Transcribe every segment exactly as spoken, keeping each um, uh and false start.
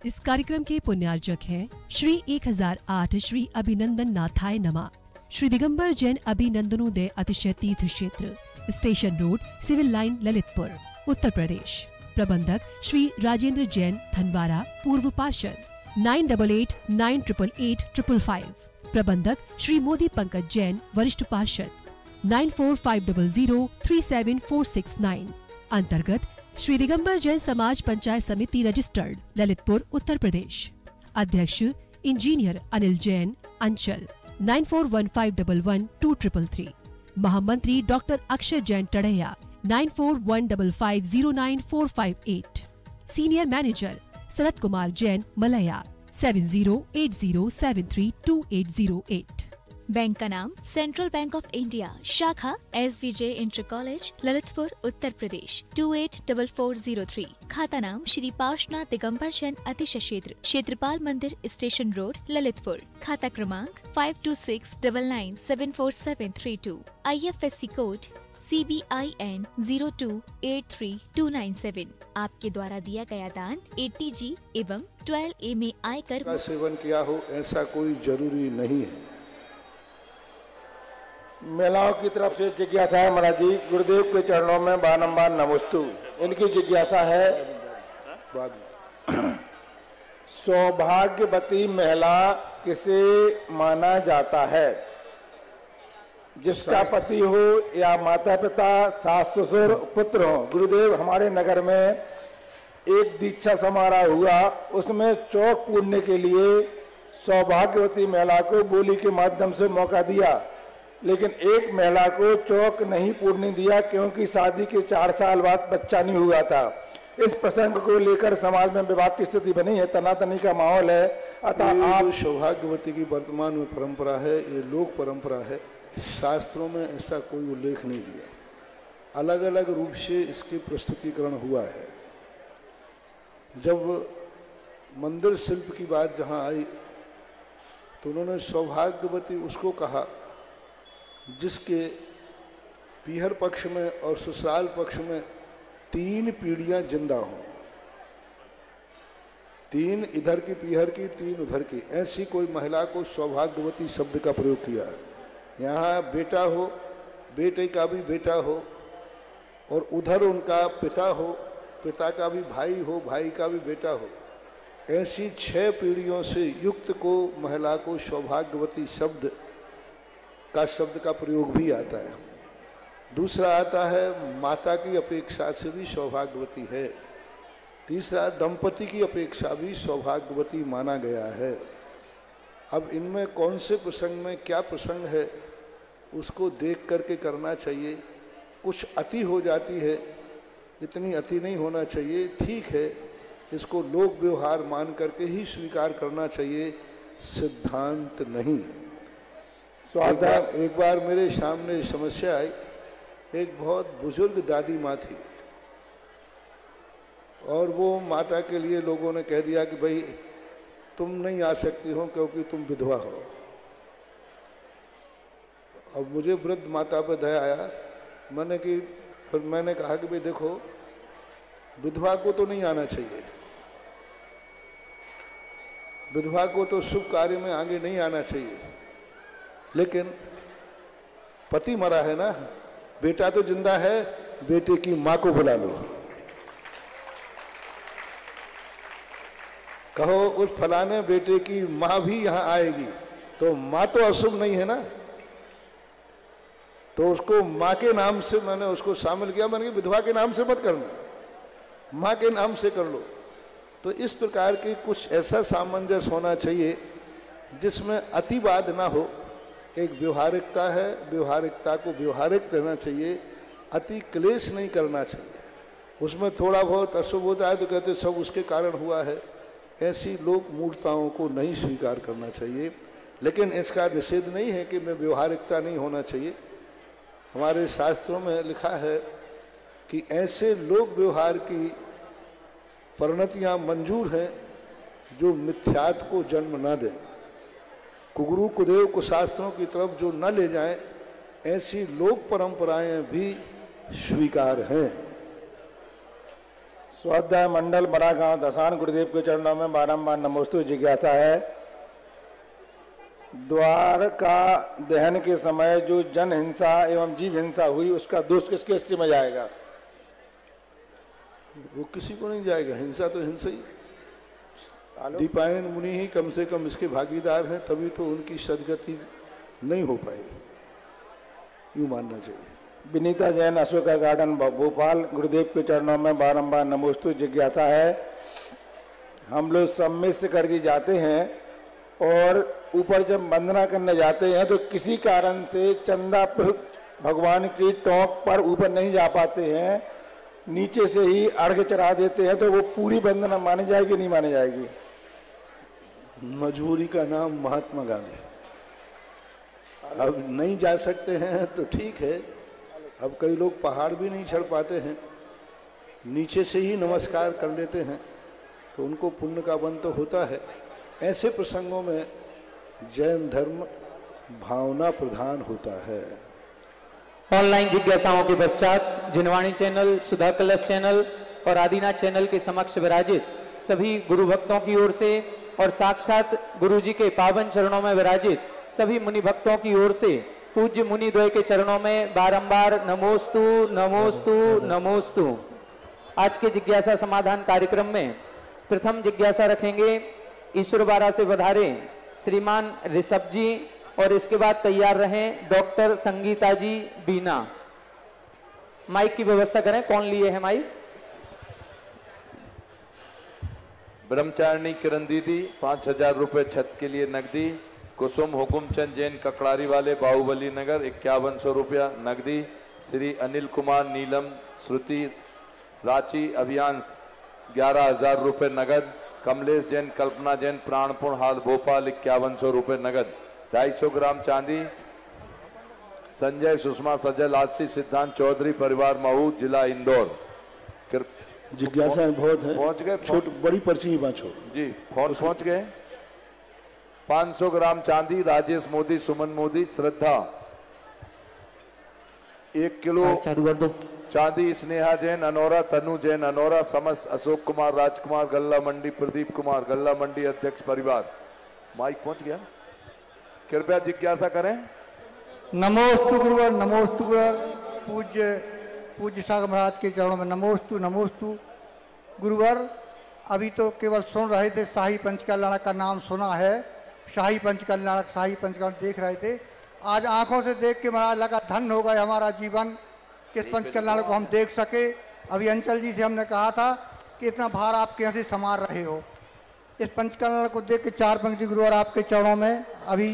इस कार्यक्रम के पुण्यार्जक हैं श्री एक हजार आठ श्री अभिनंदन नाथाय नमा, श्री दिगंबर जैन अभिनंदनोदय अतिशय तीर्थ क्षेत्र, station road, civil line, Lalitpur, Uttar Pradesh. प्रबंधक श्री राजेंद्र जैन धनवारा, पूर्व पार्षद। Nine double eight nine triple eight triple five. प्रबंधक श्री मोदी पंकज जैन, वरिष्ठ पार्षद। Nine four five double zero three seven four six nine. अंतर्गत श्री दिगंबर जैन समाज पंचायत समिति रजिस्टर्ड, ललितपुर, उत्तर प्रदेश। अध्यक्ष engineer Anil Jain, Anchal. Nine four one five double one two triple three. महामंत्री doctor Akshay Jain Tadaiya, nine four one double five zero nine four five eight. Senior manager Sharad Kumar Jain, Malaya, seven zero eight zero seven three two eight zero eight. Bank का नाम Central Bank of India, शाखा S Vijay inter college, Lalitpur, Uttar Pradesh, two eight double four zero three. खाता नाम श्री पार्श्वनाथ दिगंबर जैन अतिशय क्षेत्र, क्षेत्रपाल मंदिर, station road, Lalitpur. खाता क्रमांक five two six double nine seven four seven three two. I F S C code C B I N zero two eight three two nine seven. आपके द्वारा दिया गया दान एटी जी एवं ट्वेल्व ए में आयकर का सेवन किया हो ऐसा कोई जरूरी नहीं है। महिलाओं की तरफ से जिज्ञासा है महाराज जी, गुरुदेव के चरणों में बारंबार नमस्तु। इनकी जिज्ञासा है, सौभाग्यवती महिला किसे माना जाता है? जिसका पति हो या माता पिता, सास ससुर, पुत्र हो। गुरुदेव, हमारे नगर में एक दीक्षा समारोह हुआ, उसमें चौक पूरने के लिए सौभाग्यवती महिला को बोली के माध्यम से मौका दिया, लेकिन एक महिला को चौक नहीं पूरने दिया क्योंकि शादी के चार साल बाद बच्चा नहीं हुआ था। इस प्रसंग को लेकर समाज में विवाद की स्थिति बनी है, तनातनी का माहौल है। अतः आप सौभाग्यवती की वर्तमान में परंपरा है, ये लोक परंपरा है, शास्त्रों में ऐसा कोई उल्लेख नहीं दिया। अलग अलग रूप से इसकी प्रस्तुतिकरण हुआ है। जब मंदिर शिल्प की बात जहाँ आई तो उन्होंने सौभाग्यवती उसको कहा जिसके पीहर पक्ष में और ससुराल पक्ष में तीन पीढ़ियां जिंदा हों। तीन इधर की पीहर की, तीन उधर की, ऐसी कोई महिला को सौभाग्यवती शब्द का प्रयोग किया है। यहाँ बेटा हो, बेटे का भी बेटा हो, और उधर उनका पिता हो, पिता का भी भाई हो, भाई का भी बेटा हो। ऐसी छह पीढ़ियों से युक्त को महिला को सौभाग्यवती शब्द का शब्द का प्रयोग भी आता है। दूसरा आता है माता की अपेक्षा से भी सौभाग्यवती है। तीसरा दंपति की अपेक्षा भी सौभाग्यवती माना गया है। अब इनमें कौन से प्रसंग में क्या प्रसंग है उसको देख करके करना चाहिए। कुछ अति हो जाती है, इतनी अति नहीं होना चाहिए, ठीक है, इसको लोक व्यवहार मान करके ही स्वीकार करना चाहिए, सिद्धांत नहीं। एक बार, एक बार मेरे सामने समस्या आई। एक बहुत बुजुर्ग दादी माँ थी और वो माता के लिए लोगों ने कह दिया कि भाई तुम नहीं आ सकती हो क्योंकि तुम विधवा हो। अब मुझे वृद्ध माता पर दया आया। मैंने कि फिर मैंने कहा कि भाई देखो, विधवा को तो नहीं आना चाहिए, विधवा को तो शुभ कार्य में आगे नहीं आना चाहिए, लेकिन पति मरा है ना, बेटा तो जिंदा है, बेटे की मां को बुला लो, कहो उस फलाने बेटे की मां भी यहां आएगी। तो मां तो अशुभ नहीं है ना, तो उसको मां के नाम से मैंने उसको शामिल किया। मैंने विधवा के नाम से मत करना, मां के नाम से कर लो। तो इस प्रकार की कुछ ऐसा सामंजस्य होना चाहिए जिसमें अतिवाद ना हो। एक व्यवहारिकता है, व्यवहारिकता को व्यवहारिक रहना चाहिए, अति क्लेश नहीं करना चाहिए। उसमें थोड़ा बहुत अशुभ होता है तो कहते सब उसके कारण हुआ है। ऐसी लोक मूर्खताओं को नहीं स्वीकार करना चाहिए, लेकिन इसका निषेध नहीं है कि में व्यवहारिकता नहीं होना चाहिए। हमारे शास्त्रों में लिखा है कि ऐसे लोक व्यवहार की परिणतियां मंजूर हैं जो मिथ्यात्व को जन्म न दें, कुगुरु कुदेव को शास्त्रों की तरफ जो न ले जाएं, ऐसी लोक परंपराएं भी स्वीकार हैं। स्वाध्याय मंडल बड़ा गांव दसान गुरुदेव के चरणों में बारंबार नमोस्तु जिज्ञासा है। द्वार का दहन के समय जो जन हिंसा एवं जीव हिंसा हुई उसका दोष किसके हिस्से में जाएगा? वो किसी को नहीं जाएगा, हिंसा तो हिंसा ही। दीपायन मुनि ही कम से कम इसके भागीदार हैं, तभी तो उनकी सदगति नहीं हो पाएगी, यूं मानना चाहिए। विनीता जैन अशोका गार्डन भोपाल गुरुदेव के चरणों में बारंबार नमोस्तु जिज्ञासा है। हम लोग सम्मिश्र कर जी जाते हैं और ऊपर जब वंदना करने जाते हैं तो किसी कारण से चंदा भगवान की टोंक पर ऊपर नहीं जा पाते हैं, नीचे से ही अर्घ चढ़ा देते हैं, तो वो पूरी वंदना मानी जाएगी नहीं मानी जाएगी? मजबूरी का नाम महात्मा गांधी। अब नहीं जा सकते हैं तो ठीक है, अब कई लोग पहाड़ भी नहीं चढ़ पाते हैं, नीचे से ही नमस्कार कर लेते हैं, तो उनको पुण्य का बंध तो होता है। ऐसे प्रसंगों में जैन धर्म भावना प्रधान होता है। ऑनलाइन जिज्ञासाओं के पश्चात जिनवाणी चैनल, सुधा कलश चैनल और आदिनाथ चैनल के समक्ष विराजित सभी गुरु भक्तों की ओर से और साक्षात गुरु जी के पावन चरणों में विराजित सभी मुनि भक्तों की ओर से पूज्य मुनि द्वय के चरणों में बारंबार नमोस्तु नमोस्तु नमोस्तु। आज के जिज्ञासा समाधान कार्यक्रम में प्रथम जिज्ञासा रखेंगे ईश्वर बारा से पधारे श्रीमान ऋषभ जी, और इसके बाद तैयार रहें डॉक्टर संगीता जी बीना। माइक की व्यवस्था करें। कौन लिए है माइक? ब्रह्मचारिणी किरण दीदी पांच हजार रुपए छत के लिए नकदी। कुसुम हुकुमचंद जैन ककड़ारी वाले बाहुबली नगर इक्यावन सौ रुपया नकदी। श्री अनिल कुमार नीलम श्रुति रांची अभियांश ग्यारह हजार रुपये नगद। कमलेश जैन कल्पना जैन प्राणपुर हाल भोपाल इक्यावन सौ रुपये नगद। ढाई सौ ग्राम चांदी। संजय सुषमा सजल आदसी सिद्धांत चौधरी परिवार महू जिला इंदौर। जिज्ञासाएं बहुत है, पहुंच गए। छोट बड़ी पर्ची ही बाँचो जी, फोन पहुंच गए। पाँच सौ ग्राम चांदी राजेश मोदी सुमन मोदी श्रद्धा। एक किलो चांदी स्नेहा जैन अनोरा तनु जैन अनोरा समस्त अशोक कुमार राजकुमार गल्ला मंडी प्रदीप कुमार गल्ला मंडी अध्यक्ष परिवार। माइक पहुंच गया, कृपया जिज्ञासा करें। नमोस्तु गुरुवर नमोस्तु गुरुवर। पूज्य पूज्य सागर महाराज के चरणों में नमोस्तु नमोस्तु गुरुवर। अभी तो केवल सुन रहे थे, शाही पंचकल्याणक का नाम सुना है, शाही पंचकल्याणक शाही पंचकल्याण देख रहे थे। आज आंखों से देख के महाराज लगा धन्य हो गए हमारा जीवन, किस पंचकल्याण को हम देख सके। अभी अंचल जी से हमने कहा था कि इतना भार आप कैसे संभाल रहे हो। इस पंचकल्याण को देख के चार पंक्ति गुरुवर आपके चरणों में। अभी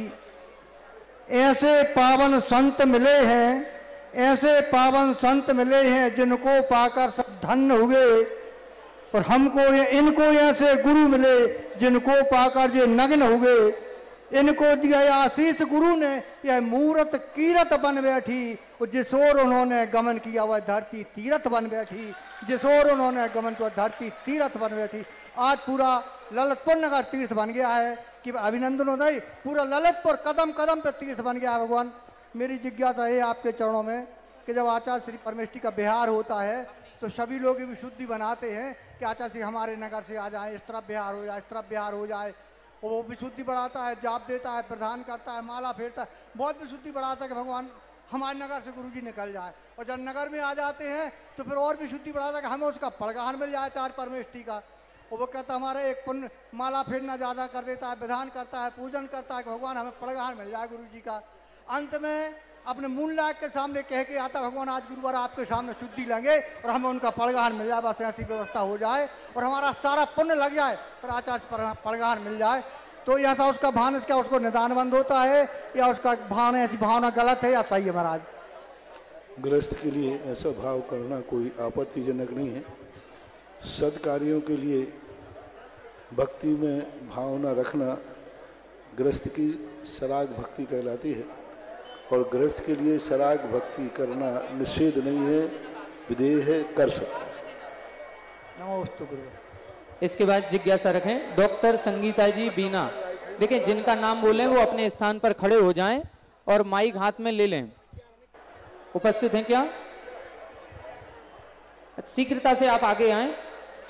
ऐसे पावन संत मिले हैं, ऐसे पावन संत मिले हैं जिनको पाकर सब धन्य हुए, और हमको ये इनको ऐसे गुरु मिले जिनको पाकर ये नग्न हुए। इनको दिया आशीष गुरु ने, यह मूरत कीरत बन बैठी, और जिस ओर उन्होंने गमन किया वह धरती तीरथ बन बैठी। जिस ओर उन्होंने गमन किया धरती तीरथ बन बैठी। आज पूरा ललितपुर नगर तीर्थ बन गया है कि अभिनंदन हो नहीं, पूरा ललितपुर कदम कदम पे तीर्थ बन गया है। भगवान मेरी जिज्ञासा है आपके चरणों में कि जब आचार्य श्री परमेष्ठी का बिहार होता है तो सभी लोग विशुद्धि बनाते हैं कि आचार्य श्री हमारे नगर से आ जाए, इस तरफ बिहार हो जाए, इस तरफ बिहार हो जाए। और वो विशुद्धि बढ़ाता है, जाप देता है, प्रदान करता है, माला फेरता है, बहुत विशुद्धि बढ़ाता है कि भगवान हमारे नगर से गुरु जी निकल जाए। और जब नगर में आ जाते हैं तो फिर और विशुद्धि बढ़ाता है कि हमें उसका पड़गान मिल जाए आचार्य परमेष्ठी का। और वो कहता है हमारा एक पुण्य माला फेरना ज़्यादा कर देता है, विधान करता है, पूजन करता है कि भगवान हमें पड़गान मिल जाए गुरु जी का। अंत में अपने मूल लायक के सामने कह के आता भगवान आज गुरुवार आपके सामने शुद्धि लेंगे और हमें उनका पड़गान मिल जाए, बस ऐसी व्यवस्था हो जाए और हमारा सारा पुण्य लग जाए और आचार्य पड़गान मिल जाए। तो ऐसा उसका भान क्या उसको निदान बंद होता है या उसका भान ऐसी भावना गलत है या सही है महाराज? गृहस्थ के लिए ऐसा भाव करना कोई आपत्तिजनक नहीं है। सद्कार्यों के लिए भक्ति में भावना रखना गृहस्थ की सराग भक्ति कहलाती है, और गृहस्थ के लिए सराग भक्ति करना निषेध नहीं है, विधेय है, कर सकता है। नमोस्तु गुरु। इसके बाद जिज्ञासा रखें डॉक्टर संगीता जी बीना। देखिए जिनका नाम बोले वो अपने स्थान पर खड़े हो जाएं और माइक हाथ में ले लें। उपस्थित हैं क्या? शीघ्रता से आप आगे आएं।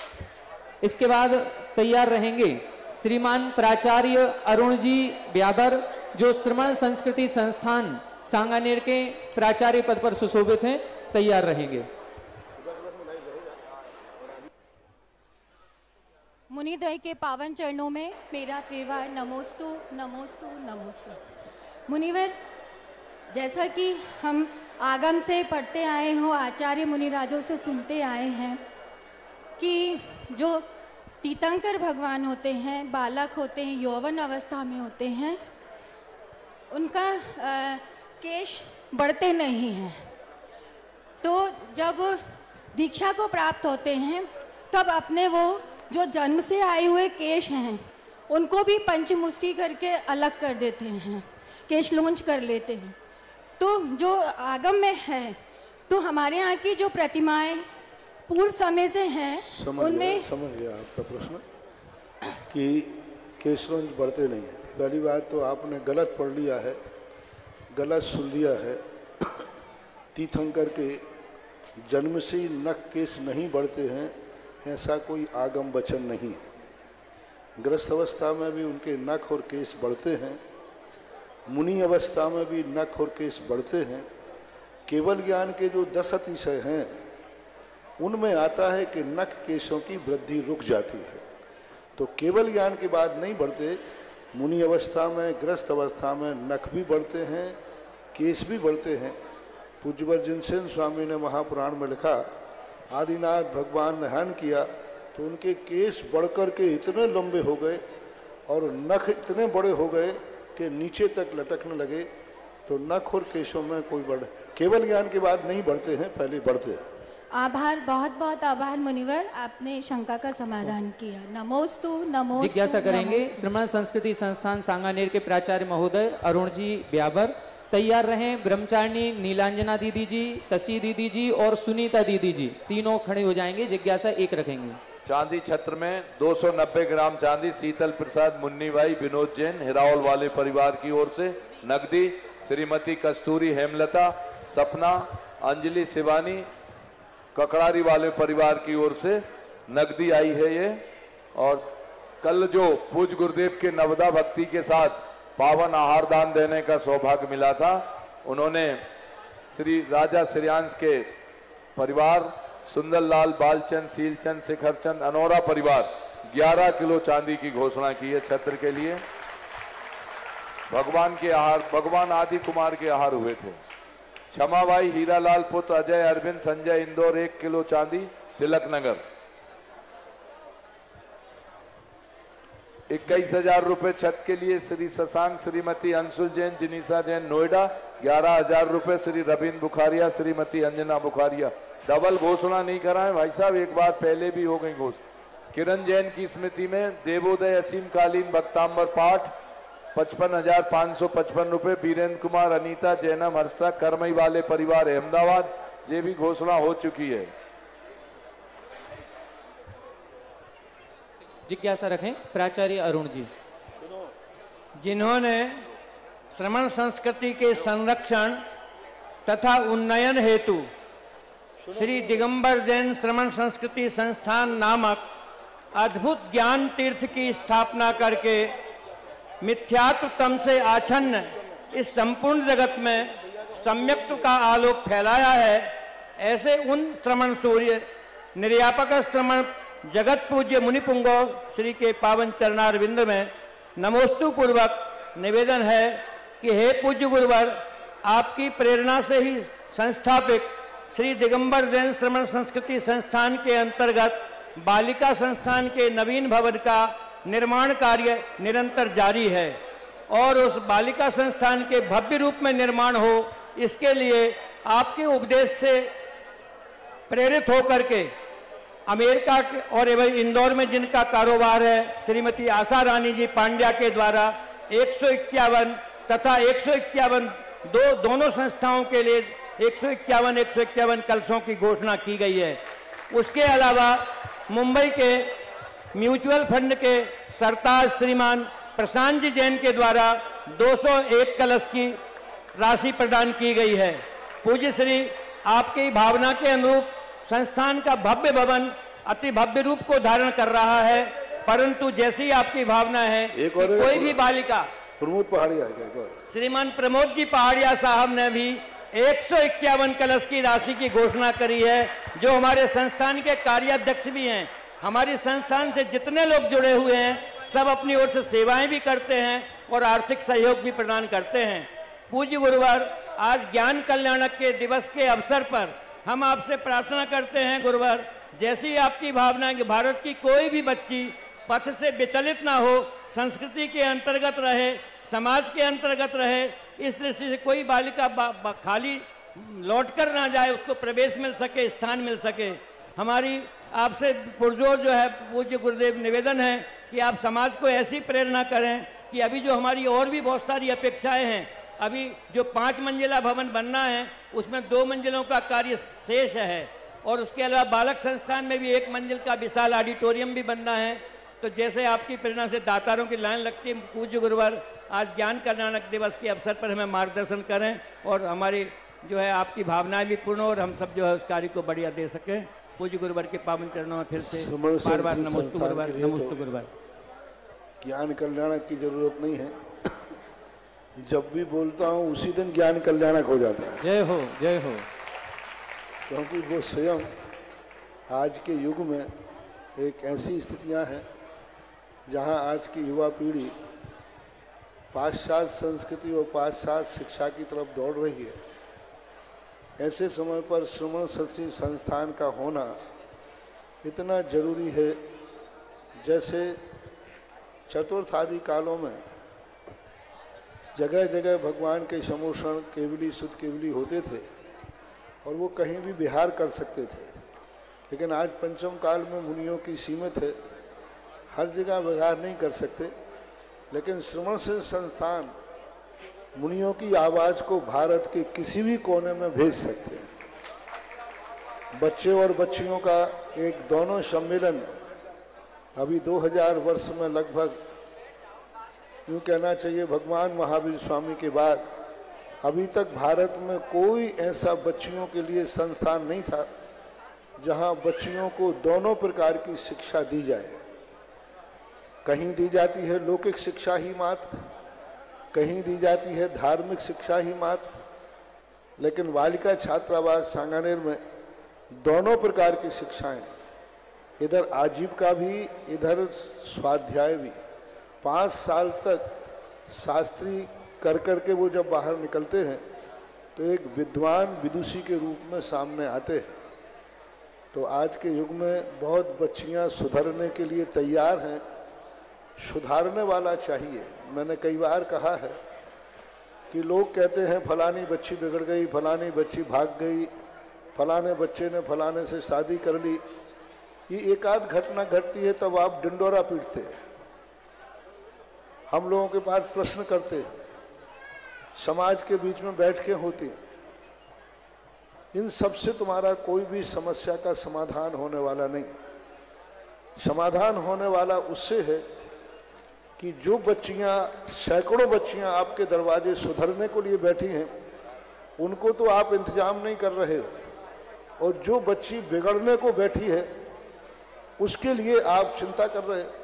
इसके बाद तैयार रहेंगे श्रीमान प्राचार्य अरुण जी ब्याबर, जो श्रमण संस्कृति संस्थान सांगानेर के प्राचार्य पद पर सुशोभित हैं, तैयार रहेंगे। मुनिद्वय के पावन चरणों में मेरा त्रिवार नमोस्तु नमोस्तु नमोस्तु। मुनिवर, जैसा कि हम आगम से पढ़ते आए हो, आचार्य मुनिराजों से सुनते आए हैं कि जो तीर्थंकर भगवान होते हैं, बालक होते हैं, यौवन अवस्था में होते हैं, उनका आ, केश बढ़ते नहीं हैं। तो जब दीक्षा को प्राप्त होते हैं तब अपने वो जो जन्म से आए हुए केश हैं उनको भी पंचमुष्टि करके अलग कर देते हैं, केश लॉन्च कर लेते हैं। तो जो आगम में है, तो हमारे यहाँ की जो प्रतिमाएं पूर्व समय से हैं, उनमें समझ गया आपका प्रश्न कि केश लॉन्च बढ़ते नहीं है। पहली बात तो आपने गलत पढ़ लिया है, गलत सुन लिया है। तीर्थंकर के जन्म से नख केश नहीं बढ़ते हैं, ऐसा कोई आगम वचन नहीं है। गृहस्थ अवस्था में भी उनके नख और केश बढ़ते हैं, मुनि अवस्था में भी नख और केश बढ़ते हैं। केवल ज्ञान के जो दस अतिशय हैं उनमें आता है कि नख केशों की वृद्धि रुक जाती है। तो केवल ज्ञान के बाद नहीं बढ़ते, मुनि अवस्था में, गृहस्थ अवस्था में नख भी बढ़ते हैं, केश भी बढ़ते हैं। पूज्यवर जिनसेन स्वामी ने महापुराण में लिखा, आदिनाथ भगवान ने हवन किया तो उनके केश बढ़कर के इतने लंबे हो गए और नख इतने बड़े हो गए कि नीचे तक लटकने लगे। तो नख और केशों में कोई बढ़ केवल ज्ञान के बाद नहीं बढ़ते हैं, पहले बढ़ते हैं। आभार, बहुत बहुत आभार मुनिवर, आपने शंका का समाधान किया। नमोस्तु नमोस्तु। जिज्ञासा करेंगे श्रमण संस्कृति संस्थान सांगानेर के प्राचार्य महोदय अरुण जी ब्याबर। तैयार रहें ब्रह्मचारिणी नीलांजना दीदी जी, शशि दीदी जी और सुनीता दीदी जी, तीनों खड़े हो जाएंगे। जिज्ञासा एक रखेंगे। चांदी छत्र में दो सौ नब्बे ग्राम चांदी शीतल प्रसाद मुन्नी भाई विनोद जैन हिरावल वाले परिवार की ओर से नकदी श्रीमती कस्तूरी हेमलता सपना अंजलि शिवानी ककड़ारी वाले परिवार की ओर से नकदी आई है ये। और कल जो पूज्य गुरुदेव के नवदा भक्ति के साथ पावन आहार दान देने का सौभाग्य मिला था, उन्होंने श्री राजा श्रेयांश के परिवार सुंदरलाल बालचंद सीलचंद शिखरचंद अनोरा परिवार ग्यारह किलो चांदी की घोषणा की है छत्र के लिए। भगवान के आहार भगवान आदि कुमार के आहार हुए थे। क्षमाबाई हीरालाल पुत्र अजय अरविंद संजय इंदौर एक किलो चांदी तिलक नगर। इक्कीस हजार रुपए छत के लिए श्री शशांक श्रीमती अंशुल जैन जिनीसा जैन नोएडा। ग्यारह हजार रुपए श्री रविंद्र बुखारिया श्रीमती अंजना बुखारिया। डबल घोषणा नहीं कराएं भाई साहब, एक बार पहले भी हो गई घोषणा। किरण जैन की स्मृति में देवोदय असीम कालीन भक्तांबर पाठ पचपन हजार पाँच सौ पचपन रुपए। बीरेन्द्र कुमार अनीता जैनम हर्षता करमई वाले परिवार अहमदाबाद, ये भी घोषणा हो चुकी है। जिज्ञासा रखें प्राचार्य अरुण जी। जिन्होंने श्रमण संस्कृति के संरक्षण तथा उन्नयन हेतु श्री दिगंबर जैन श्रमण संस्कृति संस्थान नामक अद्भुत ज्ञान तीर्थ की स्थापना करके मिथ्यात्वतम से आच्छन्न इस संपूर्ण जगत में सम्यक्त्व का आलोक फैलाया है, ऐसे उन श्रमण सूर्य निर्यापक श्रमण जगत पूज्य मुनिपुंगो श्री के पावन चरणारविंद में नमोस्तु पूर्वक निवेदन है कि हे पूज्य गुरुवर, आपकी प्रेरणा से ही संस्थापित श्री दिगंबर जैन श्रमण संस्कृति संस्थान के अंतर्गत बालिका संस्थान के नवीन भवन का निर्माण कार्य निरंतर जारी है और उस बालिका संस्थान के भव्य रूप में निर्माण हो, इसके लिए आपके उपदेश से प्रेरित होकर के अमेरिका के और एवं इंदौर में जिनका कारोबार है श्रीमती आशा रानी जी पांड्या के द्वारा एक सौ इक्यावन तथा एक सौ इक्यावन दो दोनों संस्थाओं के लिए एक सौ इक्यावन एक सौ इक्यावन कलशों की घोषणा की गई है। उसके अलावा मुंबई के म्यूचुअल फंड के सरताज श्रीमान प्रशांत जी जैन के द्वारा दो सौ एक कलश की राशि प्रदान की गई है। पूज्य श्री आपकी भावना के अनुरूप संस्थान का भव्य भवन अति भव्य रूप को धारण कर रहा है, परंतु जैसी आपकी भावना है एक कि और कोई भी बालिका, प्रमोद पहाड़िया एक और श्रीमान प्रमोद जी पहाड़िया साहब ने भी एक सौ इक्यावन कलश की राशि की घोषणा करी है, जो हमारे संस्थान के कार्याध्यक्ष भी हैं। हमारी संस्थान से जितने लोग जुड़े हुए हैं सब अपनी ओर से सेवाएं भी करते हैं और आर्थिक सहयोग भी प्रदान करते हैं। पूज्य गुरुवर, आज ज्ञान कल्याणक के दिवस के अवसर पर हम आपसे प्रार्थना करते हैं गुरुवर, जैसी आपकी भावना है कि भारत की कोई भी बच्ची पथ से विचलित ना हो, संस्कृति के अंतर्गत रहे, समाज के अंतर्गत रहे, इस दृष्टि से कोई बालिका बा, बा, खाली लौट कर ना जाए, उसको प्रवेश मिल सके, स्थान मिल सके। हमारी आपसे पुरजोर जो है पूज्य गुरुदेव निवेदन है कि आप समाज को ऐसी प्रेरणा करें कि अभी जो हमारी और भी बहुत सारी अपेक्षाएं हैं, अभी जो पाँच मंजिला भवन बनना है उसमें दो मंजिलों का कार्य शेष है, और उसके अलावा बालक संस्थान में भी एक मंजिल का विशाल ऑडिटोरियम भी बनना है। तो जैसे आपकी प्रेरणा से दातारों की लाइन लगती है, पूज्य गुरुवर आज ज्ञान कल्याणक दिवस के अवसर पर हमें मार्गदर्शन करें और हमारी जो है आपकी भावनाएं भी पूर्ण और हम सब जो है उस कार्य को बढ़िया दे सकें। पूज्य गुरुवर के पावन चरणों में फिर से बार बार नमोस्तु गुरुवर, नमोस्तु गुरुवर। ज्ञान कल्याणक की जरूरत नहीं है, जब भी बोलता हूँ उसी दिन ज्ञान कल्याणक हो जाता है। जय हो, जय हो। क्योंकि वो स्वयं आज के युग में एक ऐसी स्थितियां हैं जहां आज की युवा पीढ़ी पाश्चात्य संस्कृति और पाश्चात्य शिक्षा की तरफ दौड़ रही है। ऐसे समय पर श्रमण शक्ति संस्थान का होना इतना जरूरी है। जैसे चतुर्थ आदि कालों में जगह जगह भगवान के समोषण केवली शुद्ध केवली होते थे और वो कहीं भी विहार कर सकते थे, लेकिन आज पंचम काल में मुनियों की सीमित है, हर जगह विहार नहीं कर सकते। लेकिन श्रवण सिद्ध संस्थान मुनियों की आवाज़ को भारत के किसी भी कोने में भेज सकते हैं। बच्चे और बच्चियों का एक दोनों सम्मेलन अभी दो हज़ार वर्ष में लगभग यूँ कहना चाहिए भगवान महावीर स्वामी के बाद अभी तक भारत में कोई ऐसा बच्चियों के लिए संस्थान नहीं था जहां बच्चियों को दोनों प्रकार की शिक्षा दी जाए। कहीं दी जाती है लौकिक शिक्षा ही मात्र, कहीं दी जाती है धार्मिक शिक्षा ही मात्र, लेकिन बालिका छात्रावास सांगानेर में दोनों प्रकार की शिक्षाएं, इधर आजीविका भी इधर स्वाध्याय भी। पाँच साल तक शास्त्री कर कर के वो जब बाहर निकलते हैं तो एक विद्वान विदुषी के रूप में सामने आते हैं। तो आज के युग में बहुत बच्चियां सुधरने के लिए तैयार हैं, सुधारने वाला चाहिए। मैंने कई बार कहा है कि लोग कहते हैं फलानी बच्ची बिगड़ गई, फलानी बच्ची भाग गई, फलाने बच्चे ने फलाने से शादी कर ली। ये एक आध घटना घटती है तब आप डिंडोरा पीटते हैं। हम लोगों के पास प्रश्न करते हैं, समाज के बीच में बैठ के होती हैं। इन सब से तुम्हारा कोई भी समस्या का समाधान होने वाला नहीं। समाधान होने वाला उससे है कि जो बच्चियां, सैकड़ों बच्चियां आपके दरवाजे सुधरने को लिए बैठी हैं, उनको तो आप इंतजाम नहीं कर रहे हो, और जो बच्ची बिगड़ने को बैठी है उसके लिए आप चिंता कर रहे हो।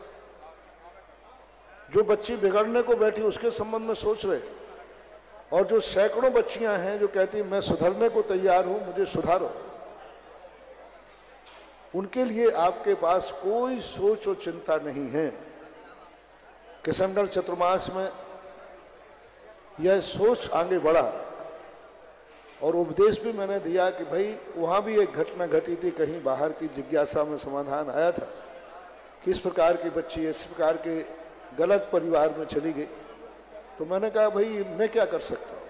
जो बच्ची बिगड़ने को बैठी उसके संबंध में सोच रहे, और जो सैकड़ों बच्चियां हैं जो कहती मैं सुधरने को तैयार हूं, मुझे सुधारो, उनके लिए आपके पास कोई सोच और चिंता नहीं है। किशनगढ़ चतुर्मास में यह सोच आगे बढ़ा और उपदेश भी मैंने दिया कि भाई वहां भी एक घटना घटी थी, कहीं बाहर की जिज्ञासा में समाधान आया था, किस प्रकार की बच्ची इस प्रकार के गलत परिवार में चली गई। तो मैंने कहा भाई मैं क्या कर सकता हूं,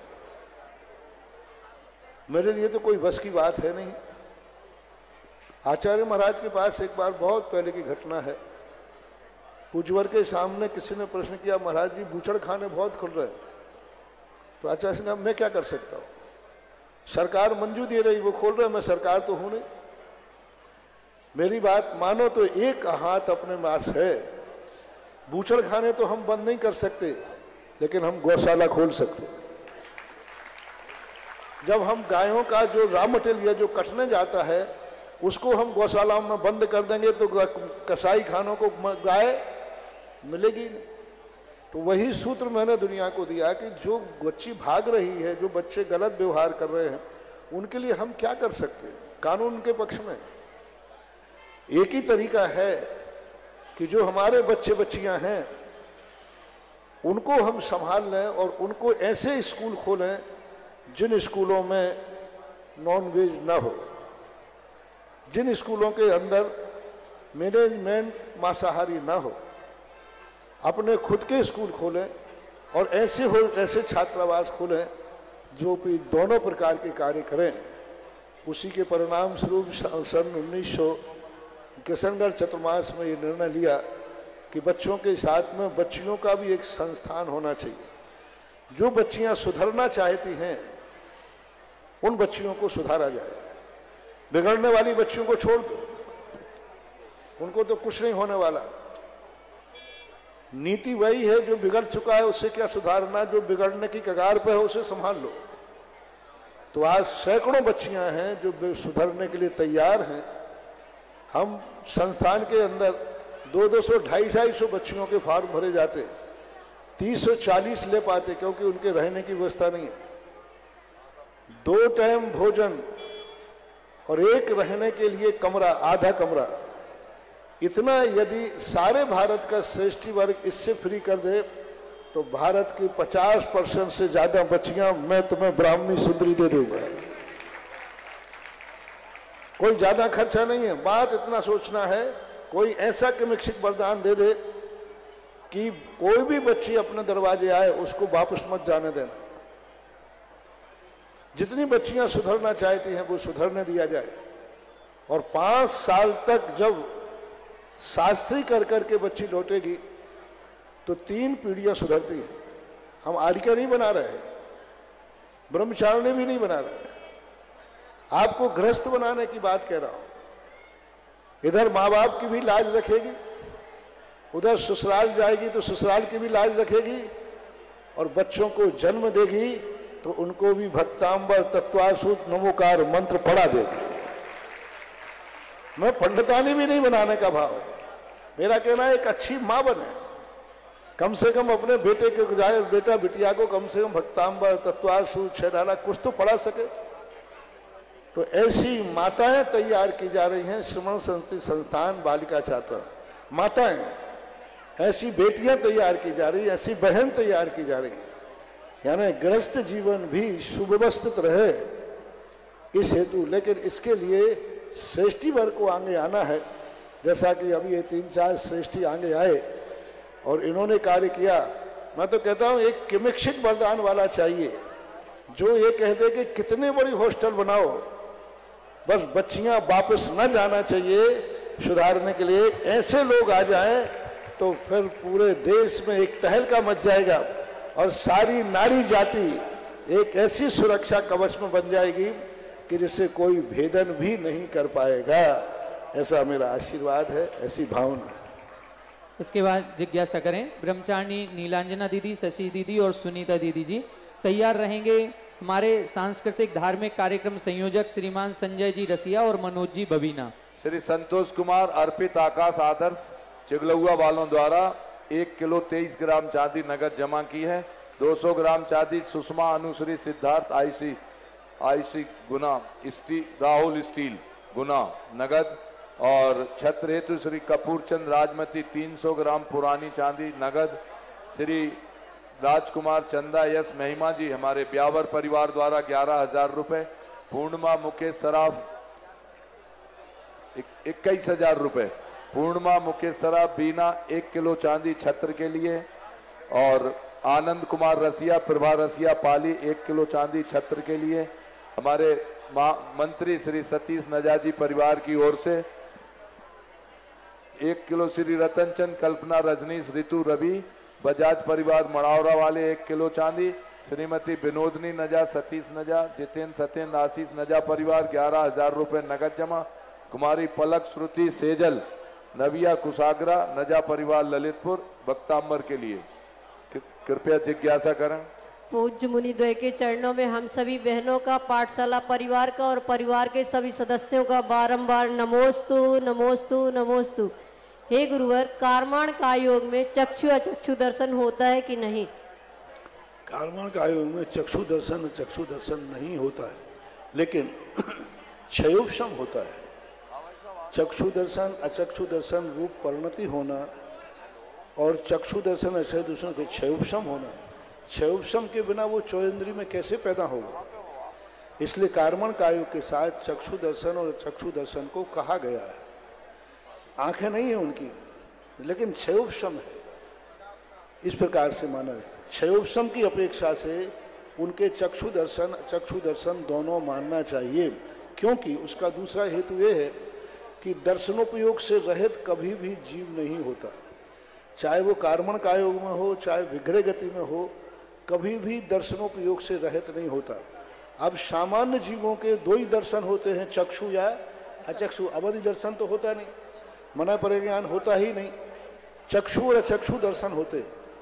मेरे लिए तो कोई बस की बात है नहीं। आचार्य महाराज के पास एक बार बहुत पहले की घटना है, पूजवर के सामने किसी ने प्रश्न किया, महाराज जी बूचड़ खाने बहुत खुल रहे हैं। तो आचार्य ने कहा मैं क्या कर सकता हूं, सरकार मंजूरी दे रही, वो खोल रहे, मैं सरकार तो हूं नहीं। मेरी बात मानो तो एक हाथ अपने पास है, बूचड़ खाने तो हम बंद नहीं कर सकते, लेकिन हम गौशाला खोल सकते। जब हम गायों का जो रॉ मटेरियल जो कटने जाता है उसको हम गौशालाओं में बंद कर देंगे तो कसाई खानों को गाय मिलेगी नहीं। तो वही सूत्र मैंने दुनिया को दिया कि जो बच्ची भाग रही है, जो बच्चे गलत व्यवहार कर रहे हैं, उनके लिए हम क्या कर सकते हैं। कानून के पक्ष में एक ही तरीका है कि जो हमारे बच्चे बच्चियां हैं उनको हम संभाल लें और उनको ऐसे स्कूल खोलें जिन स्कूलों में नॉन वेज ना हो, जिन स्कूलों के अंदर मैनेजमेंट मांसाहारी ना हो। अपने खुद के स्कूल खोलें और ऐसे हो ऐसे छात्रावास खोलें जो भी दोनों प्रकार के कार्य करें। उसी के परिणाम स्वरूप सन उन्नीस सौ किशनगढ़ चतुर्मास में ये निर्णय लिया कि बच्चों के साथ में बच्चियों का भी एक संस्थान होना चाहिए। जो बच्चियां सुधरना चाहती हैं उन बच्चियों को सुधारा जाए, बिगड़ने वाली बच्चियों को छोड़ दो, उनको तो कुछ नहीं होने वाला। नीति वही है, जो बिगड़ चुका है उससे क्या सुधारना, जो बिगड़ने की कगार पे है उसे संभाल लो। तो आज सैकड़ों बच्चियां हैं जो सुधरने के लिए तैयार हैं। हम संस्थान के अंदर दो दो सौ ढाई ढाई सौ बच्चियों के फॉर्म भरे जाते, तीस सौ चालीस ले पाते क्योंकि उनके रहने की व्यवस्था नहीं है। दो टाइम भोजन और एक रहने के लिए कमरा, आधा कमरा, इतना यदि सारे भारत का श्रेष्ठी वर्ग इससे फ्री कर दे तो भारत की पचास परसेंट से ज्यादा बच्चियां मैं तुम्हें ब्राह्मणी सुंदरी दे दूंगा। कोई ज्यादा खर्चा नहीं है, बात इतना सोचना है, कोई ऐसा किमिक्षिक वरदान दे दे कि कोई भी बच्ची अपने दरवाजे आए उसको वापस मत जाने देना। जितनी बच्चियां सुधरना चाहती हैं वो सुधरने दिया जाए और पांच साल तक जब शास्त्री कर करके बच्ची लौटेगी तो तीन पीढ़ियां सुधरती हैं। हम आर्यिका नहीं बना रहे, ब्रह्मचारिणी भी नहीं बना रहे, आपको गृहस्थ बनाने की बात कह रहा हूं। इधर माँ बाप की भी लाज रखेगी, उधर ससुराल जाएगी तो ससुराल की भी लाज रखेगी और बच्चों को जन्म देगी तो उनको भी भक्तांबर तत्वासूत नमोकार मंत्र पढ़ा देगी। मैं पंडितानी भी नहीं बनाने का भाव है, मेरा कहना है एक अच्छी माँ बने, कम से कम अपने बेटे के जाए बेटा बिटिया को कम से कम भक्तांबर तत्वासूत छेडाला कुछ तो पढ़ा सके। तो ऐसी माताएं तैयार की जा रही हैं। श्रमण संस्कृति संस्थान बालिका छात्रा माताएं, ऐसी बेटियां तैयार की जा रही, ऐसी बहन तैयार की जा रही, यानी गृहस्थ जीवन भी सुव्यवस्थित रहे इस हेतु। लेकिन इसके लिए श्रेष्ठी वर्ग को आगे आना है। जैसा कि अभी ये तीन चार श्रेष्ठी आगे आए और इन्होंने कार्य किया। मैं तो कहता हूं एक किमिक्षिक वरदान वाला चाहिए जो ये कह दे कि कितने बड़ी हॉस्टल बनाओ, बस बच्चियां वापस न जाना चाहिए सुधारने के लिए। ऐसे लोग आ जाएं तो फिर पूरे देश में एक तहलका मच जाएगा और सारी नारी जाति एक ऐसी सुरक्षा कवच में बन जाएगी कि जिसे कोई भेदन भी नहीं कर पाएगा। ऐसा मेरा आशीर्वाद है, ऐसी भावना है। इसके बाद जिज्ञासा करें ब्रह्मचारिणी नीलांजना दीदी, शशि दीदी और सुनीता दीदी जी तैयार रहेंगे। हमारे सांस्कृतिक धार्मिक कार्यक्रम संयोजक श्रीमान संजय जी रसिया और मनोज जी बबीना। श्री संतोष कुमार अर्पित आकाश आदर्श चिगलुआ वालों द्वारा एक किलो तेईस ग्राम चांदी नगद जमा की है। दो सौ ग्राम चांदी सुषमा अनुश्री सिद्धार्थ आईसी आईसी गुना स्टील राहुल स्टील गुना नगद और छत्र हेतु श्री कपूरचंद राजमती तीन सौ ग्राम पुरानी चांदी नगद। श्री राजकुमार चंदा यश महिमा जी हमारे ब्यावर परिवार द्वारा ग्यारह हजार रुपए। पूर्णिमा मुकेश सराफ इक्कीस हजार रुपए। पूर्णिमा मुकेश सराफ बीना एक किलो चांदी छत्र के लिए और आनंद कुमार रसिया प्रभा रसिया पाली एक किलो चांदी छत्र के लिए। हमारे मंत्री श्री सतीश नजाजी परिवार की ओर से एक किलो श्री रतनचंद कल्पना रजनीश ऋतु रवि बजाज परिवार मड़ावरा वाले एक किलो चांदी। श्रीमती विनोदनी नजा सतीश नजा जितेंद्र सत्येंद्र आशीष नजा परिवार ग्यारह हजार रुपए नगद जमा। कुमारी पलक श्रुति सेजल नविया कुशाग्रा नजा परिवार ललितपुर भक्तांबर के लिए। कृपया जिज्ञासा करें। पूज्य मुनिद्वय के चरणों में हम सभी बहनों का, पाठशाला परिवार का और परिवार के सभी सदस्यों का बारंबार नमोस्तु नमोस्तु नमोस्तु। हे गुरुवर, कारमाण का योग में चक्षु अचक्षु दर्शन होता है कि नहीं? कारमाण का योग में चक्षु दर्शन चक्षु दर्शन नहीं होता है, लेकिन क्षयोपशम होता है। चक्षु दर्शन अचक्षु दर्शन रूप परिणति होना और चक्षु दर्शन अक्षय दर्शन के क्षयोपशम होना, क्षयोपशम के बिना वो चौंद्री में कैसे पैदा होगा? इसलिए कारमण कायोग के साथ चक्षु दर्शन और चक्षु दर्शन को कहा गया है। आंखें नहीं है उनकी, लेकिन क्षयोपशम है, इस प्रकार से माना है। क्षयोपशम की अपेक्षा से उनके चक्षु दर्शन चक्षु दर्शन दोनों मानना चाहिए, क्योंकि उसका दूसरा हेतु ये है कि दर्शनोपयोग से रहित कभी भी जीव नहीं होता, चाहे वो कारमण कायोग में हो चाहे विग्रह गति में हो, कभी भी दर्शनोपयोग से रहित नहीं होता। अब सामान्य जीवों के दो ही दर्शन होते हैं, चक्षु या अचक्षु। अवधि दर्शन तो होता नहीं, मना परिज्ञान होता ही नहीं, चक्षु और अचक्षु दर्शन होते।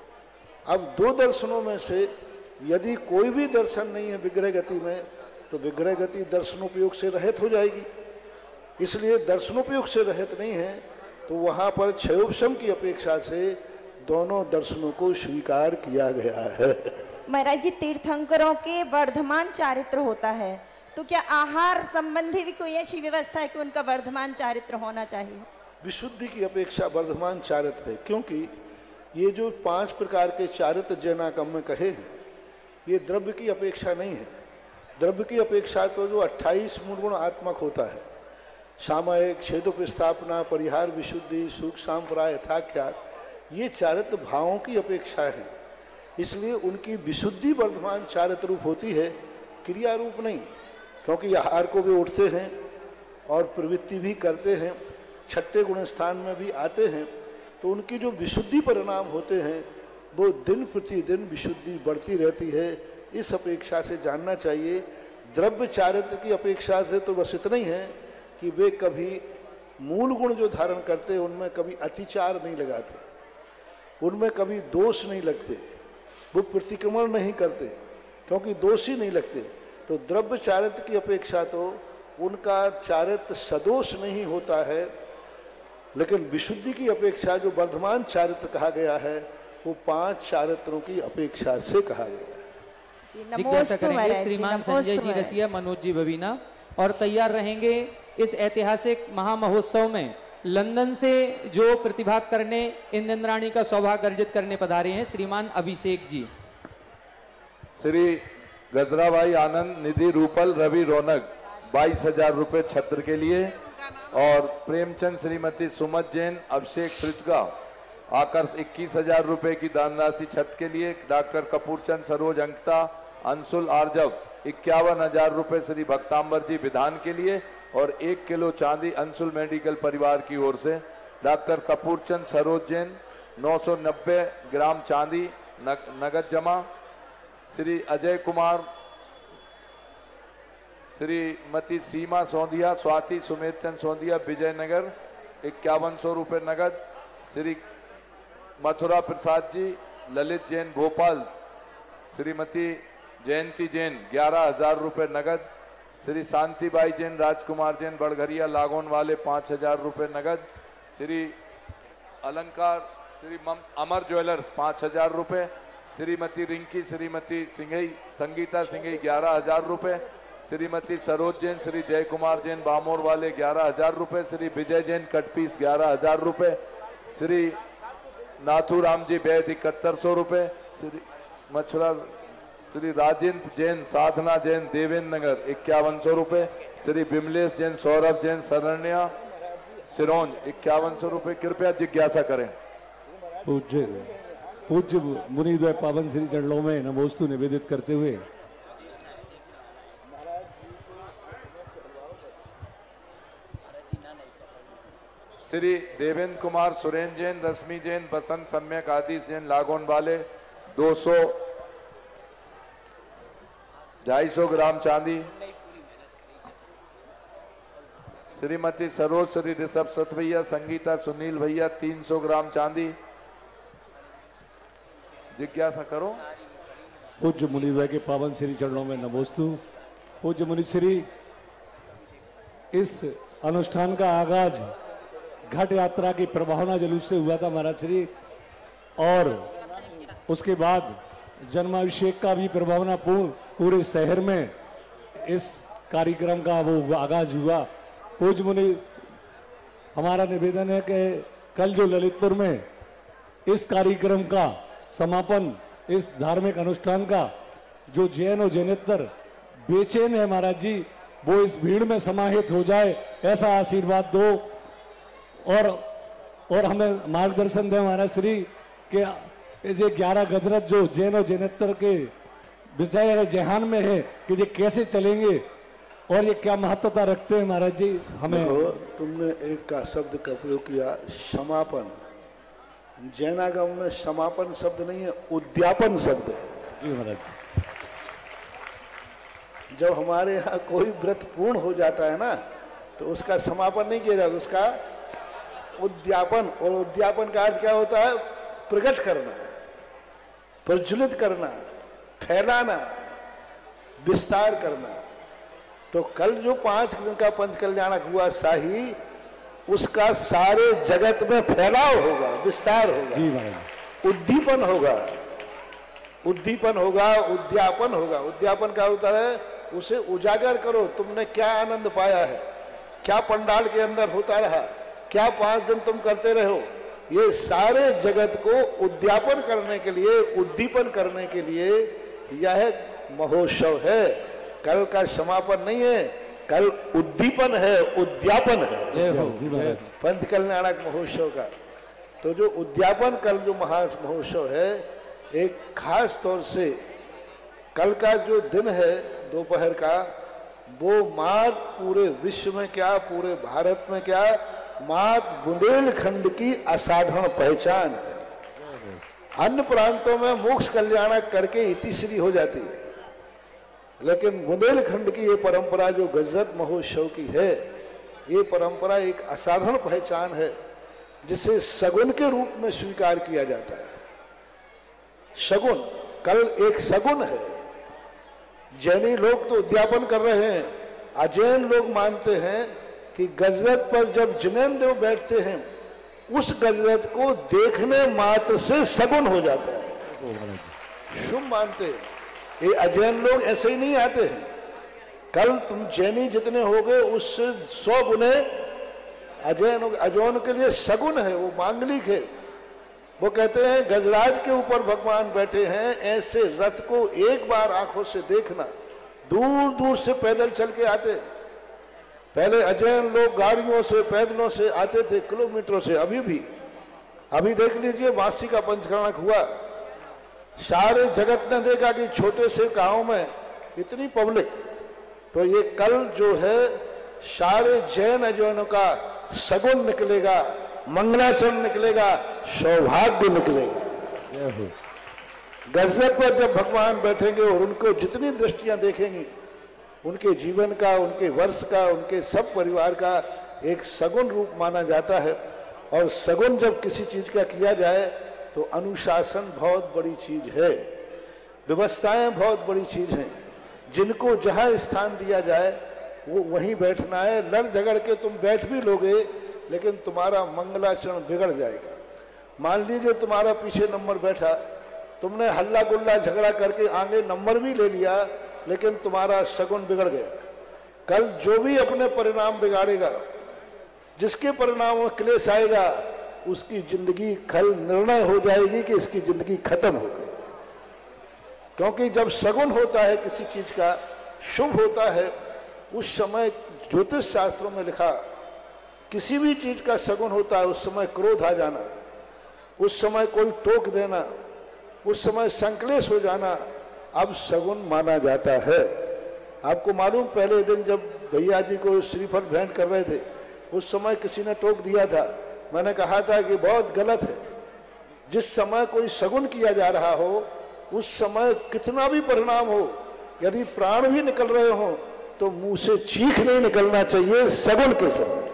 अब दो दर्शनों में से यदि कोई भी दर्शन नहीं है विग्रह गति में, तो विग्रह गति दर्शनोपयोग से रहित हो जाएगी। इसलिए दर्शनोपयोग से रहित नहीं है, तो वहां पर क्षयोपशम की अपेक्षा से दोनों दर्शनों को स्वीकार किया गया है। महाराज जी, तीर्थंकरों के वर्धमान चारित्र होता है, तो क्या आहार संबंधी भी कोई ऐसी व्यवस्था है कि उनका वर्धमान चारित्र होना चाहिए? विशुद्धि की अपेक्षा वर्धमान चारित्र है, क्योंकि ये जो पांच प्रकार के चारित्र जैनागम में कहे हैं, ये द्रव्य की अपेक्षा नहीं है। द्रव्य की अपेक्षा तो जो अट्ठाईस मूल गुण आत्मक होता है, सामयिक, क्षेदोपस्थापना, परिहार, विशुद्धि, सुख, सांप्राय, यथाख्यात, ये चारित्र भावों की अपेक्षा है। इसलिए उनकी विशुद्धि वर्धमान चारित्र रूप होती है, क्रिया रूप नहीं, क्योंकि आहार को भी उठते हैं और प्रवृत्ति भी करते हैं, छठे गुण स्थान में भी आते हैं, तो उनकी जो विशुद्धि परिणाम होते हैं वो दिन प्रतिदिन विशुद्धि बढ़ती रहती है। इस अपेक्षा से जानना चाहिए। द्रव्य चारित्र की अपेक्षा से तो बस इतना ही है कि वे कभी मूल गुण जो धारण करते हैं उनमें कभी अतिचार नहीं लगाते, उनमें कभी दोष नहीं लगते, वो प्रतिक्रमण नहीं करते, क्योंकि दोष ही नहीं लगते। तो द्रव्य चारित्र की अपेक्षा तो उनका चारित्र सदोष नहीं होता है, लेकिन विशुद्धि की अपेक्षा जो वर्धमान चारित्र कहा गया है वो पांच चारित्रों की अपेक्षा से कहा गया है। जिज्ञासा करेंगे श्रीमान संजय जी रसिया, मनोज जी बवीना, और तैयार रहेंगे इस ऐतिहासिक महामहोत्सव में लंदन से जो प्रतिभाग करने इंद्राणी का सौभाग्य अर्जित करने पधारे हैं श्रीमान अभिषेक जी। श्री गजराभाई आनंद, निधि रूपल, रवि रौनक बाईस हजार रुपए छत्र के लिए, और प्रेमचंद श्रीमती सुमत जैन, अभिषेक श्रीजगा आकर्ष इक्कीस हजार रुपए की दान राशि छत्र के लिए, डॉक्टर कपूरचंद सरोज अंकता, अंशुल आर्जव इक्यावन हजार रुपए श्री भक्तांबर जी विधान के लिए, और एक किलो चांदी अंशुल मेडिकल परिवार की ओर से डॉक्टर कपूरचंद सरोज जैन नौ सौ नब्बे ग्राम चांदी नगद जमा। श्री अजय कुमार, श्रीमती सीमा सोंधिया, स्वाति सुमेर चंद सोंधिया, विजयनगर इक्यावन सौ रुपये नगद। श्री मथुरा प्रसाद जी, ललित जैन भोपाल, श्रीमती जयंती जैन ग्यारह हजार रुपये नगद। श्री शांतिबाई जैन, राजकुमार जैन, बड़घरिया लागोन वाले पाँच हजार रुपये नगद। श्री अलंकार श्री अमर ज्वेलर्स पाँच हजार रुपये। श्रीमती रिंकी, श्रीमती सिंघई संगीता सिंघई ग्यारह हजार रुपये। श्रीमती सरोज जैन, श्री जय कुमार जैन बामोर वाले ग्यारह हजार रुपये। श्री विजय जैन कटपीस ग्यारह हजार रुपये। श्री नाथूराम जी बैद इकहत्तर सौ रुपये। श्री मछुरा श्री राजेंद्र जैन, साधना जैन देवेंद्र नगर इक्यावन सौ रुपये। श्री विमलेश जैन, सौरभ जैन, शरण्या सिरोंज इक्यावन सौ रुपये। कृपया जिज्ञासा करें। पूज्य पूज्य मुनिद्वय पावन श्री चरणों में नमोस्तु निवेदित करते हुए श्री देवेंद्र कुमार, सुरेंद्र जैन, रश्मि जैन, बसंत सम्यक, आदिश जैन लागोन वाले दो सौ ढाई सौ ग्राम चांदी। श्रीमती सरोज, श्री ऋषभ सत भैया, संगीता सुनील भैया तीन सौ ग्राम चांदी। जिज्ञासा करो। पूज्य मुनिद्वय के पावन श्री चरणों में नमोस्तु। पूज्य मुनिश्री, इस अनुष्ठान का आगाज घाट यात्रा की प्रभावना जुलूस से हुआ था महाराज श्री, और उसके बाद जन्माभिषेक का भी प्रभावना पूर्ण पूरे शहर में इस कार्यक्रम का वो आगाज हुआ। पूज्य मुनि, हमारा निवेदन है कि कल जो ललितपुर में इस कार्यक्रम का समापन, इस धार्मिक अनुष्ठान का, जो जैन और जैनेतर बेचैन है महाराज जी, वो इस भीड़ में समाहित हो जाए, ऐसा आशीर्वाद दो और और हमें मार्गदर्शन दें महाराज श्री कि ये ग्यारह गजरत जो जैन और जैनेतर के विषय जहान में है कि ये कैसे चलेंगे और ये क्या महत्वता रखते हैं महाराज जी। हमें तुमने एक का शब्द का प्रयोग किया, समापन। जैनागम में समापन शब्द नहीं है, उद्यापन शब्द है। जी महाराज। जब हमारे यहाँ कोई व्रत पूर्ण हो जाता है ना, तो उसका समापन नहीं किया जाता, उसका उद्यापन। और उद्यापन का अर्थ क्या होता है? प्रकट करना, प्रज्वलित करना, फैलाना, विस्तार करना। तो कल जो पांच दिन का पंच कल्याणक हुआ शाही, उसका सारे जगत में फैलाव होगा, विस्तार होगा, उद्दीपन होगा, उद्दीपन होगा, उद्यापन होगा। उद्यापन का होता है उसे उजागर करो, तुमने क्या आनंद पाया है, क्या पंडाल के अंदर होता रहा, क्या पांच दिन तुम करते रहो। ये सारे जगत को उद्यापन करने के लिए, उद्दीपन करने के लिए यह महोत्सव है। कल का समापन नहीं है, कल उद्दीपन है, उद्यापन है पंच कल्याणक महोत्सव का। तो जो उद्यापन कल जो महा महोत्सव है, एक खास तौर से कल का जो दिन है दोपहर का, वो मात पूरे विश्व में क्या, पूरे भारत में क्या, मात बुंदेलखंड की असाधारण पहचान है। अन्य प्रांतों में मोक्ष कल्याणक करके इतिश्री हो जाती है, लेकिन बुंदेलखंड की ये परंपरा जो गजरत महोत्सव की है, ये परंपरा एक असाधारण पहचान है, जिसे सगुन के रूप में स्वीकार किया जाता है। सगुन, कल एक सगुन है। जैनी लोग तो उद्यापन कर रहे हैं, अजैन लोग मानते हैं कि गजरत पर जब जिनेंद्र बैठते हैं, उस गजरत को देखने मात्र से सगुन हो जाता है, शुभ मानते हैं। ये अजैन लोग ऐसे ही नहीं आते हैं। कल तुम जैनी जितने होगे उससे सौ गुने अजैन अजौन के लिए सगुन है, वो मांगलिक है। वो कहते हैं गजराज के ऊपर भगवान बैठे हैं, ऐसे रथ को एक बार आंखों से देखना। दूर दूर से पैदल चल के आते, पहले अजैन लोग गाड़ियों से पैदलों से आते थे, किलोमीटरों से। अभी भी अभी देख लीजिए, वासी का पंचकर्णक हुआ, सारे जगत ने देखा कि छोटे से गांव में इतनी पब्लिक। तो ये कल जो है सारे जैन अजैनों का सगुन निकलेगा, मंगलाचरण निकलेगा, सौभाग्य निकलेगा। गजरत पर जब भगवान बैठेंगे और उनको जितनी दृष्टियां देखेंगी, उनके जीवन का, उनके वर्ष का, उनके सब परिवार का एक सगुन रूप माना जाता है। और सगुन जब किसी चीज का किया जाए तो अनुशासन बहुत बड़ी चीज है, व्यवस्थाएं बहुत बड़ी चीज हैं। जिनको जहां स्थान दिया जाए वो वहीं बैठना है। लड़ झगड़ के तुम बैठ भी लोगे, लेकिन तुम्हारा मंगलाचरण बिगड़ जाएगा। मान लीजिए तुम्हारा पीछे नंबर बैठा, तुमने हल्ला गुल्ला झगड़ा करके आगे नंबर भी ले लिया, लेकिन तुम्हारा सगुन बिगड़ गया। कल जो भी अपने परिणाम बिगाड़ेगा, जिसके परिणाम में क्लेश आएगा, उसकी जिंदगी कल निर्णय हो जाएगी कि इसकी जिंदगी खत्म हो गई। क्योंकि जब सगुन होता है किसी चीज का, शुभ होता है, उस समय ज्योतिष शास्त्रों में लिखा, किसी भी चीज का सगुन होता है उस समय क्रोध आ जाना, उस समय कोई टोक देना, उस समय संक्लेश हो जाना, अब सगुन माना जाता है। आपको मालूम, पहले दिन जब भैया जी को श्रीफल भेंट कर रहे थे, उस समय किसी ने टोक दिया था। मैंने कहा था कि बहुत गलत है। जिस समय कोई सगुन किया जा रहा हो, उस समय कितना भी परिणाम हो, यदि प्राण भी निकल रहे हो तो मुंह से चीख नहीं निकलना चाहिए सगुन के समय।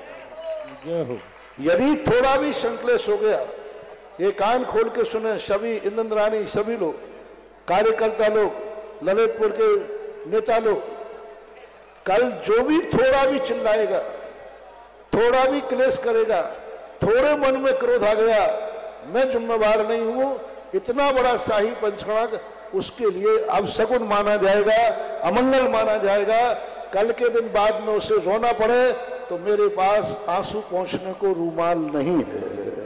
यदि थोड़ा भी संक्लेश हो गया, ये कान खोल के सुने सभी इंद्राणी, सभी लोग, कार्यकर्ता लोग, ललितपुर के नेता लोग, कल जो भी थोड़ा भी चिल्लाएगा, थोड़ा भी क्लेश करेगा, थोड़े मन में क्रोध आ गया, मैं जिम्मेवार नहीं हूं। इतना बड़ा शाही पंचकणक उसके लिए अब शगुन माना जाएगा, अमंगल माना जाएगा। कल के दिन बाद में उसे रोना पड़े तो मेरे पास आंसू पोंछने को रूमाल नहीं है।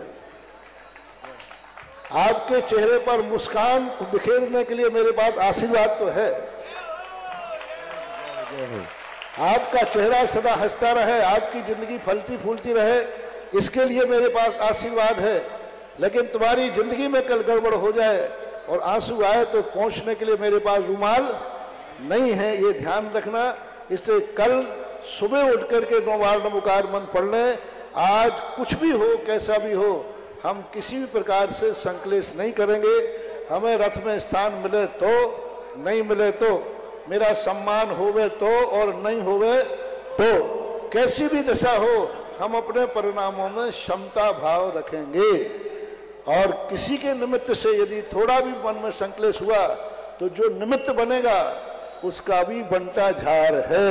आपके चेहरे पर मुस्कान बिखेरने के लिए मेरे पास आशीर्वाद तो है। आपका चेहरा सदा हंसता रहे, आपकी जिंदगी फलती फूलती रहे, इसके लिए मेरे पास आशीर्वाद है। लेकिन तुम्हारी जिंदगी में कल गड़बड़ हो जाए और आंसू आए तो पहुंचने के लिए मेरे पास रुमाल नहीं है, ये ध्यान रखना। इसलिए कल सुबह उठ करके नौ बार नमोकार मंत्र पढ़ लें। आज कुछ भी हो, कैसा भी हो, हम किसी भी प्रकार से संकलेश नहीं करेंगे। हमें रथ में स्थान मिले तो, नहीं मिले तो, मेरा सम्मान होवे तो और नहीं होवे तो, कैसी भी दशा हो, हम अपने परिणामों में क्षमता भाव रखेंगे। और किसी के निमित्त से यदि थोड़ा भी मन में संकलेश हुआ तो जो निमित्त बनेगा उसका भी बंटा झार है,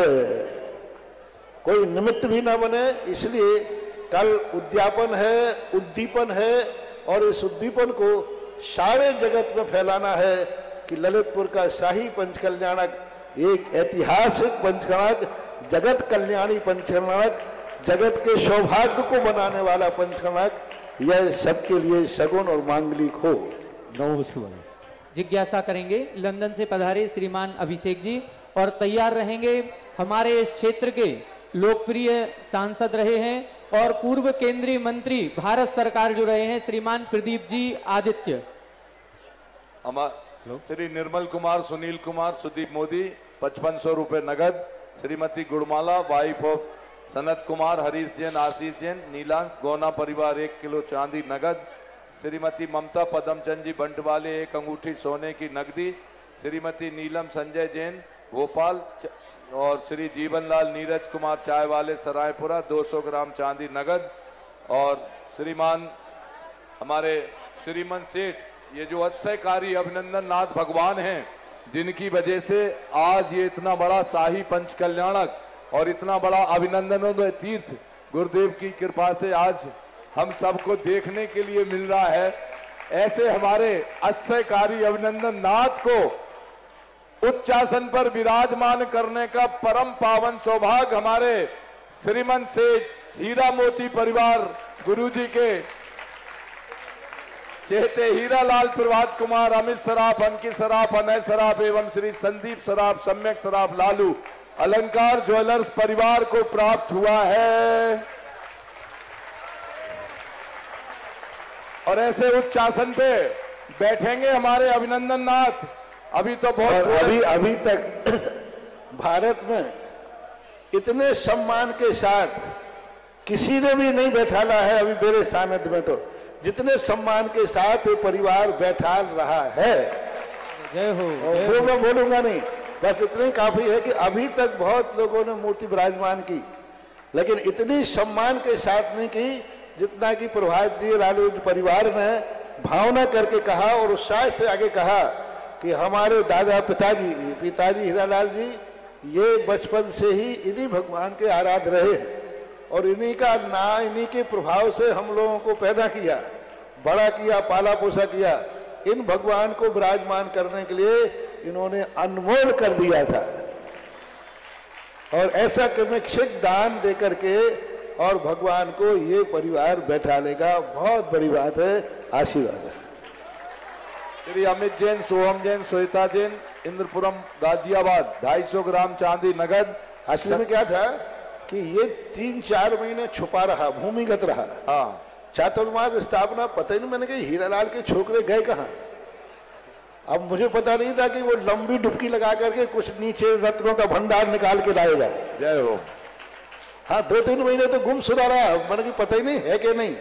कोई निमित्त भी ना बने। इसलिए कल उद्यापन है, उद्दीपन है, और इस उद्दीपन को सारे जगत में फैलाना है कि ललितपुर का शाही पंचकल्याणक एक ऐतिहासिक पंचकणक, जगत कल्याणी पंचकणक, जगत के सौभाग्य को बनाने वाला पंचकणक, यह सबके लिए सगुन और मांगलिक हो। नमस्कार। जिज्ञासा करेंगे लंदन से पधारे श्रीमान अभिषेक जी, और तैयार रहेंगे हमारे इस क्षेत्र के लोकप्रिय सांसद रहे हैं और पूर्व केंद्रीय मंत्री भारत सरकार जो रहे हैं श्रीमान प्रदीप जी आदित्य। हमारे श्री निर्मल कुमार, सुनील कुमार, सुदीप मोदी पचपन सौ रुपए नगद। श्रीमती गुड़माला वाइफ ऑफ सनत कुमार, हरीश जैन, आशीष जैन, नीलांश गौना परिवार एक किलो चांदी नगद। श्रीमती ममता पदमचंद जी बंटवाले एक अंगूठी सोने की नगदी। श्रीमती नीलम संजय जैन भोपाल, और श्री जीवनलाल नीरज कुमार चाय वाले सरायपुरा दो सौ ग्राम चांदी नगद। और श्रीमान हमारे श्रीमन सेठ, ये जो अतिशयकारी अभिनंदन नाथ भगवान हैं, जिनकी वजह से आज ये इतना बड़ा शाही पंचकल्याणक और इतना बड़ा अभिनंदनों तीर्थ गुरुदेव की कृपा से आज हम सबको देखने के लिए मिल रहा है। ऐसे हमारे अतिशयकारी अभिनंदन नाथ को उच्चासन पर विराजमान करने का परम पावन सौभाग्य हमारे श्रीमंत सेठ हीरा मोती परिवार गुरुजी के चेहते हीरा लाल प्रभात कुमार, अमित सराफ, अंकित सराफ, अनय सराफ एवं श्री संदीप सराफ, सम्यक सराफ, लालू अलंकार ज्वेलर्स परिवार को प्राप्त हुआ है। और ऐसे उच्च आसन पे बैठेंगे हमारे अभिनंदन नाथ। अभी तो बहुत अभी अभी तक भारत में इतने सम्मान के साथ किसी ने भी नहीं बैठाला है अभी मेरे सानिध्य में, तो जितने सम्मान के साथ ये परिवार बैठा रहा है। जय हो। वो मैं बोलूंगा नहीं, बस इतनी काफी है कि अभी तक बहुत लोगों ने मूर्ति विराजमान की, लेकिन इतनी सम्मान के साथ नहीं की जितना कि प्रभात जी लालू परिवार ने भावना करके कहा और उत्साह से आगे कहा कि हमारे दादा पिताजी पिताजी हीरालाल जी ये बचपन से ही इन्हीं भगवान के आराध रहे हैं और इन्हीं का ना इन्हीं के प्रभाव से हम लोगों को पैदा किया, बड़ा किया, पाला पोसा किया। इन भगवान को विराजमान करने के लिए इन्होंने अनमोल कर दिया था और ऐसा क्रमिक्षिक दान दे करके और भगवान को ये परिवार बैठा लेगा, बहुत बड़ी बात है, आशीर्वाद है। श्री अमित जैन, सोहम जैन, श्वेता जैन, इंद्रपुरम गाजियाबाद ढाई सौ ग्राम चांदी नगद। असली में क्या था कि ये तीन चार महीने छुपा रहा, भूमिगत रहा। हाँ, चातुर्मास स्थापना पता ही नहीं, मैंने कहा हीरालाल के छोकरे गए कहाँ। अब मुझे पता नहीं था कि वो लंबी डुबकी लगा करके कुछ नीचे रत्नों का भंडार निकाल के लाएगा। जय हो। हाँ, दो तीन महीने तो गुम सुधा रहा, मैंने की पता ही नहीं है कि नहीं।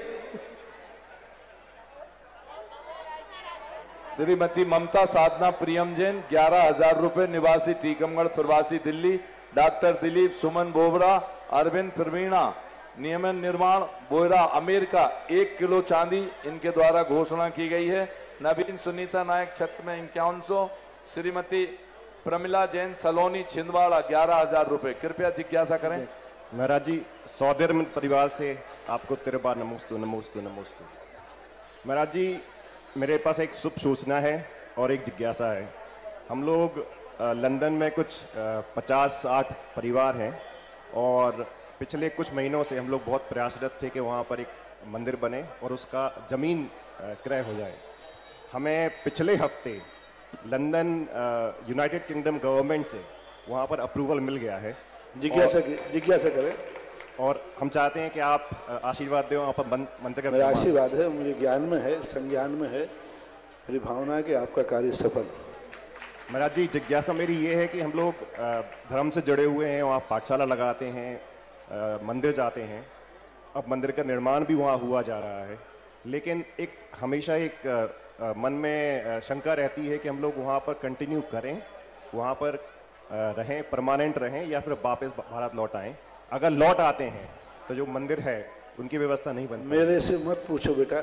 श्रीमती ममता साधना प्रियम जैन ग्यारह हजार रुपए, निवासी टीकमगढ़, प्रवासी दिल्ली। डॉक्टर दिलीप सुमन बोबरा, अरविंद प्रवीणा, नियमन निर्माण बोयरा, अमेरिका एक किलो चांदी इनके द्वारा घोषणा की गई है। नवीन सुनीता नायक छत में इक्यावन सौ, श्रीमती प्रमिला जैन सलोनी छिंदवाड़ा ग्यारह हजार रुपए। कृपया जिज्ञासा करें। महाराज जी, सौदेर परिवार से आपको तेरे बार नमोस्तु नमोस्तु नमोस्तु। महाराज जी, मेरे पास एक शुभ सूचना है और एक जिज्ञासा है। हम लोग अ, लंदन में कुछ पचास साठ परिवार हैं और पिछले कुछ महीनों से हम लोग बहुत प्रयासरत थे कि वहाँ पर एक मंदिर बने और उसका ज़मीन अ, क्रय हो जाए। हमें पिछले हफ्ते लंदन यूनाइटेड किंगडम गवर्नमेंट से वहाँ पर अप्रूवल मिल गया है। जिज्ञासा जिज्ञासा करें। और हम चाहते हैं कि आप अ, आशीर्वाद दें वहाँ पर मंदिर का। मेरा आशीर्वाद है, मुझे ज्ञान में है, संज्ञान में है, मेरी भावना है कि आपका कार्य सफल। महाराज जी, जिज्ञासा मेरी ये है कि हम लोग अ, धर्म से जुड़े हुए हैं, वहाँ पाठशाला लगाते हैं, अ, मंदिर जाते हैं। अब मंदिर का निर्माण भी वहाँ हुआ जा रहा है, लेकिन एक हमेशा एक अ, अ, मन में अ, शंका रहती है कि हम लोग वहाँ पर कंटिन्यू करें, वहाँ पर अ, रहें, परमानेंट रहें या फिर वापस भारत लौट आएँ। अगर लौट आते हैं तो जो मंदिर है उनकी व्यवस्था नहीं बनती। मेरे से मत पूछो बेटा,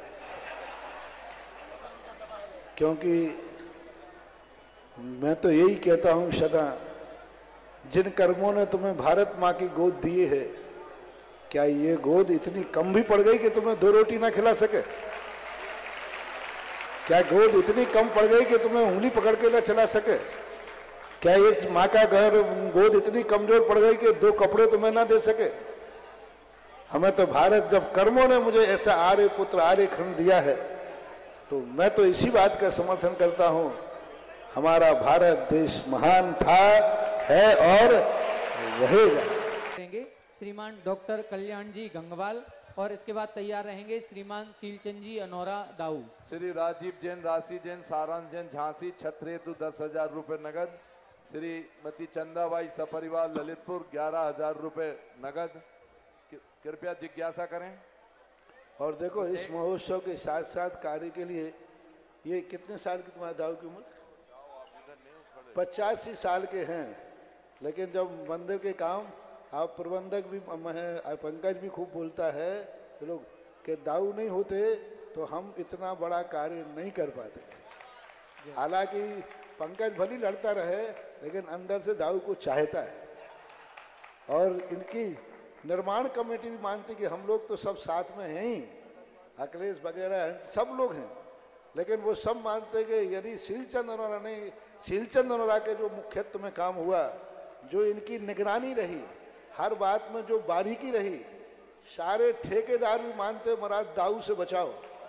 क्योंकि मैं तो यही कहता हूं सदा, जिन कर्मों ने तुम्हें भारत माँ की गोद दिए है, क्या ये गोद इतनी कम भी पड़ गई कि तुम्हें दो रोटी ना खिला सके? क्या गोद इतनी कम पड़ गई कि तुम्हें उंगली पकड़ के ना चला सके? क्या इस माँ का घर गोद इतनी कमजोर पड़ गई कि दो कपड़े तुम्हें ना दे सके? हमें तो भारत, जब कर्मों ने मुझे ऐसा आर्य पुत्र आर्य खंड दिया है, तो मैं तो इसी बात का समर्थन करता हूं, हमारा भारत देश महान था, है और रहेगा। श्रीमान डॉक्टर कल्याण जी गंगवाल और इसके बाद तैयार रहेंगे श्रीमान सीलचंद जी अनोरा दाऊ। श्री राजीव जैन, राशि जैन, सारांश जैन झांसी छत्र हेतु दस हजार रुपए नगद। श्रीमती चंदाबाई सपरिवार ललितपुर ग्यारह हजार रुपए नगद। कृपया जिज्ञासा करें। और देखो, इस महोत्सव के साथ साथ कार्य के लिए, ये कितने साल की तुम्हारे दाऊ की उम्र? पचासी साल के हैं, लेकिन जब मंदिर के काम, आप प्रबंधक भी, पंकज भी खूब बोलता है तो लोग के दाऊ नहीं होते तो हम इतना बड़ा कार्य नहीं कर पाते। हालांकि पंकज भली लड़ता रहे, लेकिन अंदर से दाऊ को चाहता है। और इनकी निर्माण कमेटी भी मानती कि हम लोग तो सब साथ में हैं ही, अखिलेश वगैरह सब लोग हैं, लेकिन वो सब मानते कि यदि शीलचंद अनोरा नहीं, शीलचंद अनोरा के जो मुख्यत्व में काम हुआ, जो इनकी निगरानी रही, हर बात में जो बारीकी रही, सारे ठेकेदार भी मानते महाराज दाऊ से बचाओ।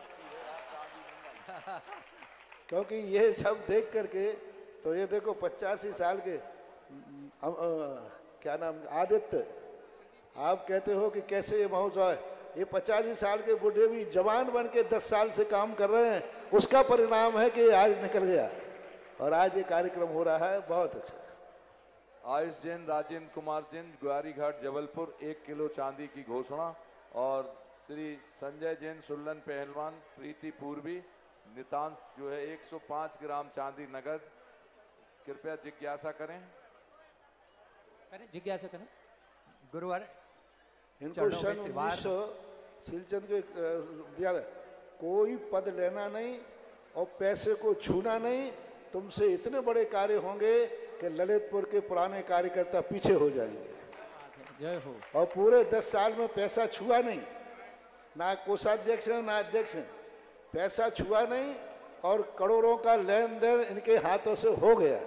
क्योंकि ये सब देख करके, तो ये देखो पचासी साल के आ, आ, क्या नाम, आदित्य, आप कहते हो कि कैसे ये महोत्सव है, ये पचासी साल के बूढ़े भी जवान बन के दस साल से काम कर रहे हैं, उसका परिणाम है कि आज निकल गया और आज ये कार्यक्रम हो रहा है। बहुत अच्छा। आयुष जैन, राजेंद्र कुमार जैन, ग्वारी घाट जबलपुर एक किलो चांदी की घोषणा। और श्री संजय जैन, सुल्लन पहलवान, प्रीति पूर्वी, नितांश जो है एक सौ पाँच ग्राम चांदी नगद। कृपया जिज्ञासा करें। करें जिज्ञासा करें। गुरुवार इनको सन उन्नीस सौ शीलचंद को दिया, कोई पद लेना नहीं और पैसे को छूना नहीं, तुमसे इतने बड़े कार्य होंगे कि ललितपुर के पुराने कार्यकर्ता पीछे हो जाएंगे। जय हो। और पूरे दस साल में पैसा छुआ नहीं, ना कोषाध्यक्ष है ना अध्यक्ष है, पैसा छुआ नहीं और करोड़ों का लेन देन इनके हाथों से हो गया।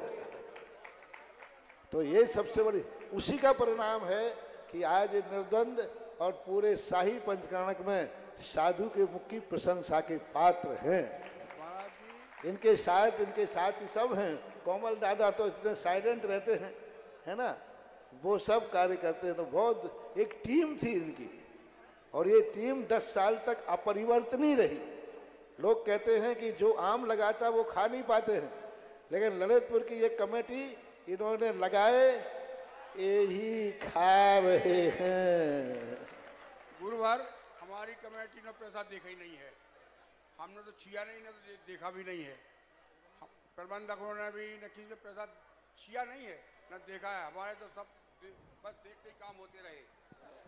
तो ये सबसे बड़ी, उसी का परिणाम है कि आज निर्द्वंद और पूरे शाही पंचकर्णक में साधु के मुख की प्रशंसा के पात्र हैं। इनके साथ इनके साथ ही सब हैं। कोमल दादा तो इतने साइलेंट रहते हैं, है ना, वो सब कार्य करते हैं। तो बहुत एक टीम थी इनकी, और ये टीम दस साल तक अपरिवर्तनीय रही। लोग कहते हैं कि जो आम लगाता वो खा नहीं पाते हैं, लेकिन ललितपुर की ये कमेटी इन्होंने लगाए, यही खा रहे हैं। गुरुवार हमारी कमेटी ने पैसा देखा ही नहीं है, हमने तो छिया नहीं, ना तो देखा भी नहीं है। प्रबंधकों ने भी न किसी से पैसा छिया नहीं है न देखा है। हमारे तो सब दे, बस देखते ही काम होते रहे।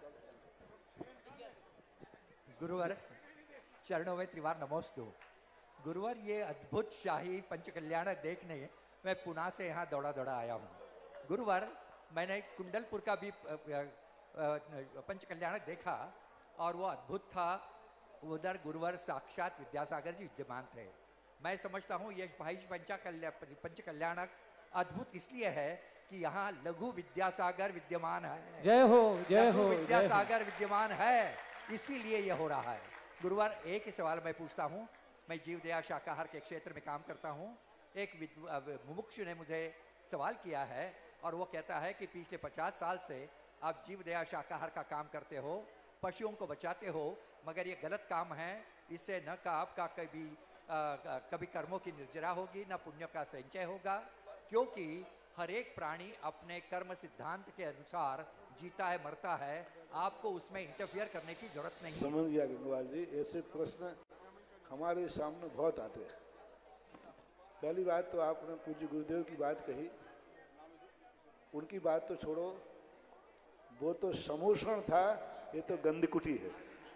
गुरुवार चरणों में त्रिवार नमोस्तु। गुरुवर, ये अद्भुत शाही पंचकल्याणक देखने मैं पुणे से यहाँ दौड़ा दौड़ा आया हूँ। गुरुवर, मैंने कुंडलपुर का भी पंचकल्याणक देखा और वो अद्भुत था। उधर गुरुवर साक्षात विद्यासागर जी विद्यमान थे। मैं समझता हूँ ये भाई पंचकल्याणक अद्भुत इसलिए है कि यहाँ लघु विद्यासागर विद्यमान है। जय हो, जय हो, विद्यासागर विद्यमान है, इसीलिए ये हो रहा है। गुरुवर, एक ही सवाल मैं पूछता हूँ। मैं जीव दया शाकाहार के क्षेत्र में काम करता हूँ। एक मुमुक्षु ने मुझे सवाल किया है और वो कहता है कि पिछले पचास साल से आप जीव दया शाकाहार का काम करते हो, पशुओं को बचाते हो, मगर ये गलत काम है। इससे न का आपका कभी आ, कभी कर्मों की निर्जरा होगी, न पुण्य का संचय होगा, क्योंकि हर एक प्राणी अपने कर्म सिद्धांत के अनुसार जीता है, मरता है। आपको उसमें इंटरफियर करने की जरूरत नहीं। समझ गया गंगवाल जी, ऐसे प्रश्न हमारे सामने बहुत आते हैं। पहली बात तो आपने पूज्य गुरुदेव की बात कही, उनकी बात तो छोड़ो, वो तो समूषण था, ये तो गंदकुटी है।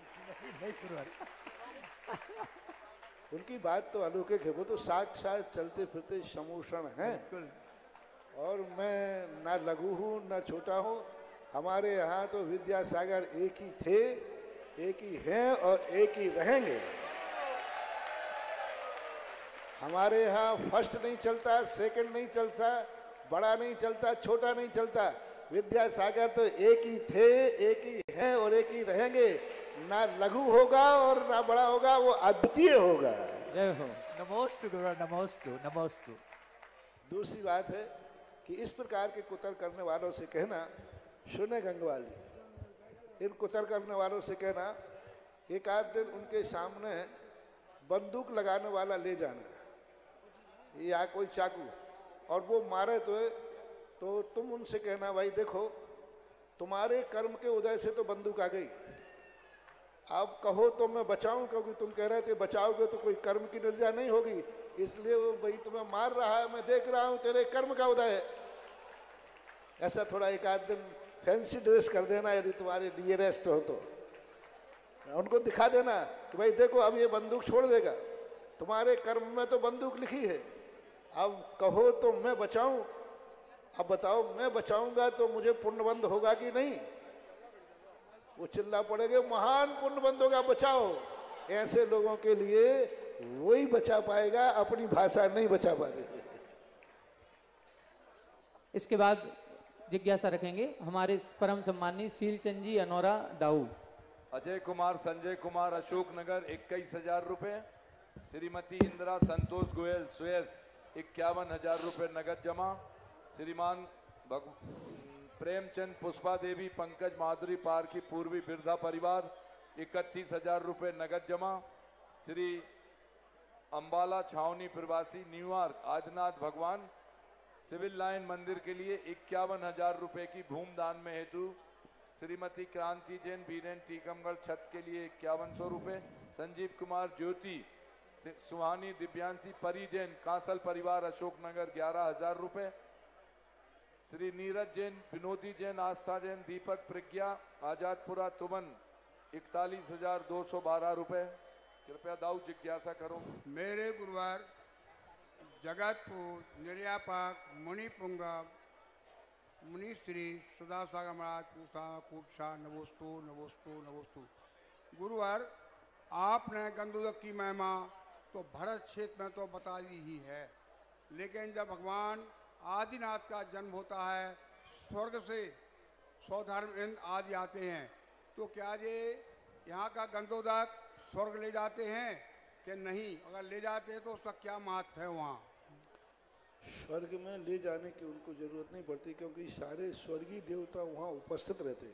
उनकी बात तो अलौकिक है, वो तो साक्षात चलते फिरते समूषण हैं। और मैं ना लघु हूँ ना छोटा हूँ। हमारे यहाँ तो विद्यासागर एक ही थे, एक ही हैं और एक ही रहेंगे। हमारे यहाँ फर्स्ट नहीं चलता, सेकंड नहीं चलता, बड़ा नहीं चलता, छोटा नहीं चलता। विद्यासागर तो एक ही थे, एक ही हैं और एक ही रहेंगे। ना लघु होगा और ना बड़ा होगा, वो अद्वितीय होगा। जय हो। नमोस्तु गुरु, नमोस्तु, नमोस्तु। दूसरी बात है कि इस प्रकार के कुतर करने वालों से कहना, सुने गंगवाल जी, इन कुतर करने वालों से कहना, एक आध दिन उनके सामने बंदूक लगाने वाला ले जाना या कोई चाकू, और वो मारे तो तो तुम उनसे कहना, भाई देखो तुम्हारे कर्म के उदय से तो बंदूक आ गई, आप कहो तो मैं बचाऊं, क्योंकि तुम कह रहे थे बचाओगे तो कोई कर्म की निर्जा नहीं होगी, इसलिए वो भाई तुम्हें मार रहा है, मैं देख रहा हूं तेरे कर्म का उदय है। ऐसा थोड़ा एक आध दिन फैंसी ड्रेस कर देना, यदि तुम्हारे डियरेस्ट हो तो उनको दिखा देना कि भाई देखो अब ये बंदूक छोड़ देगा, तुम्हारे कर्म में तो बंदूक लिखी है, अब कहो तो मैं बचाऊं, अब बताओ मैं बचाऊंगा तो मुझे पुण्यबंध होगा कि नहीं? वो चिल्ला पड़ेगा, महान पुण्यबंध होगा, बचाओ। ऐसे लोगों के लिए वही बचा पाएगा, अपनी भाषा नहीं बचा पाएगी। इसके बाद जिज्ञासा रखेंगे हमारे परम सम्मानी सीलचंद जी अनोरा दाऊ। अजय कुमार, संजय कुमार, अशोक नगर इक्कीस हजार रुपए। श्रीमती इंदिरा संतोष गोयल सुयस इक्यावन हजार रुपए नगद जमा। श्रीमान प्रेमचंद पुष्पा देवी पंकज माधुरी पार की पूर्वी बिरधा परिवार इकतीस हजार रुपए नगद जमा। श्री अंबाला छावनी प्रवासी न्यूयॉर्क आदिनाथ भगवान सिविल लाइन मंदिर के लिए इक्यावन हजार रुपए की भूमदान में हेतु। श्रीमती क्रांति जैन बीरेन टीकमगढ़ छत के लिए इक्यावन सौ रुपये। संजीव कुमार ज्योति सुहानी दिव्यांशी परी जैन कांसल परिवार अशोक नगर ग्यारह हजार रुपये। श्री नीरज जैन विनोदी जैन आस्था जैन दीपक प्रज्ञा आजादपुरा तुमन इकतालीस हजार दो सौ बारह रुपये। कृपया दाऊ जिज्ञासा करो। मेरे गुरुवार जगतपुर निर्यापाक मुनिपुंगा मुनिश्री सुधा सागर महाराज पूषा कूटसा नवोस्तु नवोस्तु नवोस्तु। गुरुवार आपने गंधोदक की महिमा तो भरत क्षेत्र में तो बता दी ही है, लेकिन जब भगवान आदिनाथ का जन्म होता है, स्वर्ग से सौ धर्म आदि आते हैं, तो क्या ये यहाँ का गंधोदक स्वर्ग ले जाते हैं कि नहीं? अगर ले जाते हैं तो उसका क्या महत्व है? वहाँ स्वर्ग में ले जाने की उनको जरूरत नहीं पड़ती, क्योंकि सारे स्वर्गीय देवता वहाँ उपस्थित रहते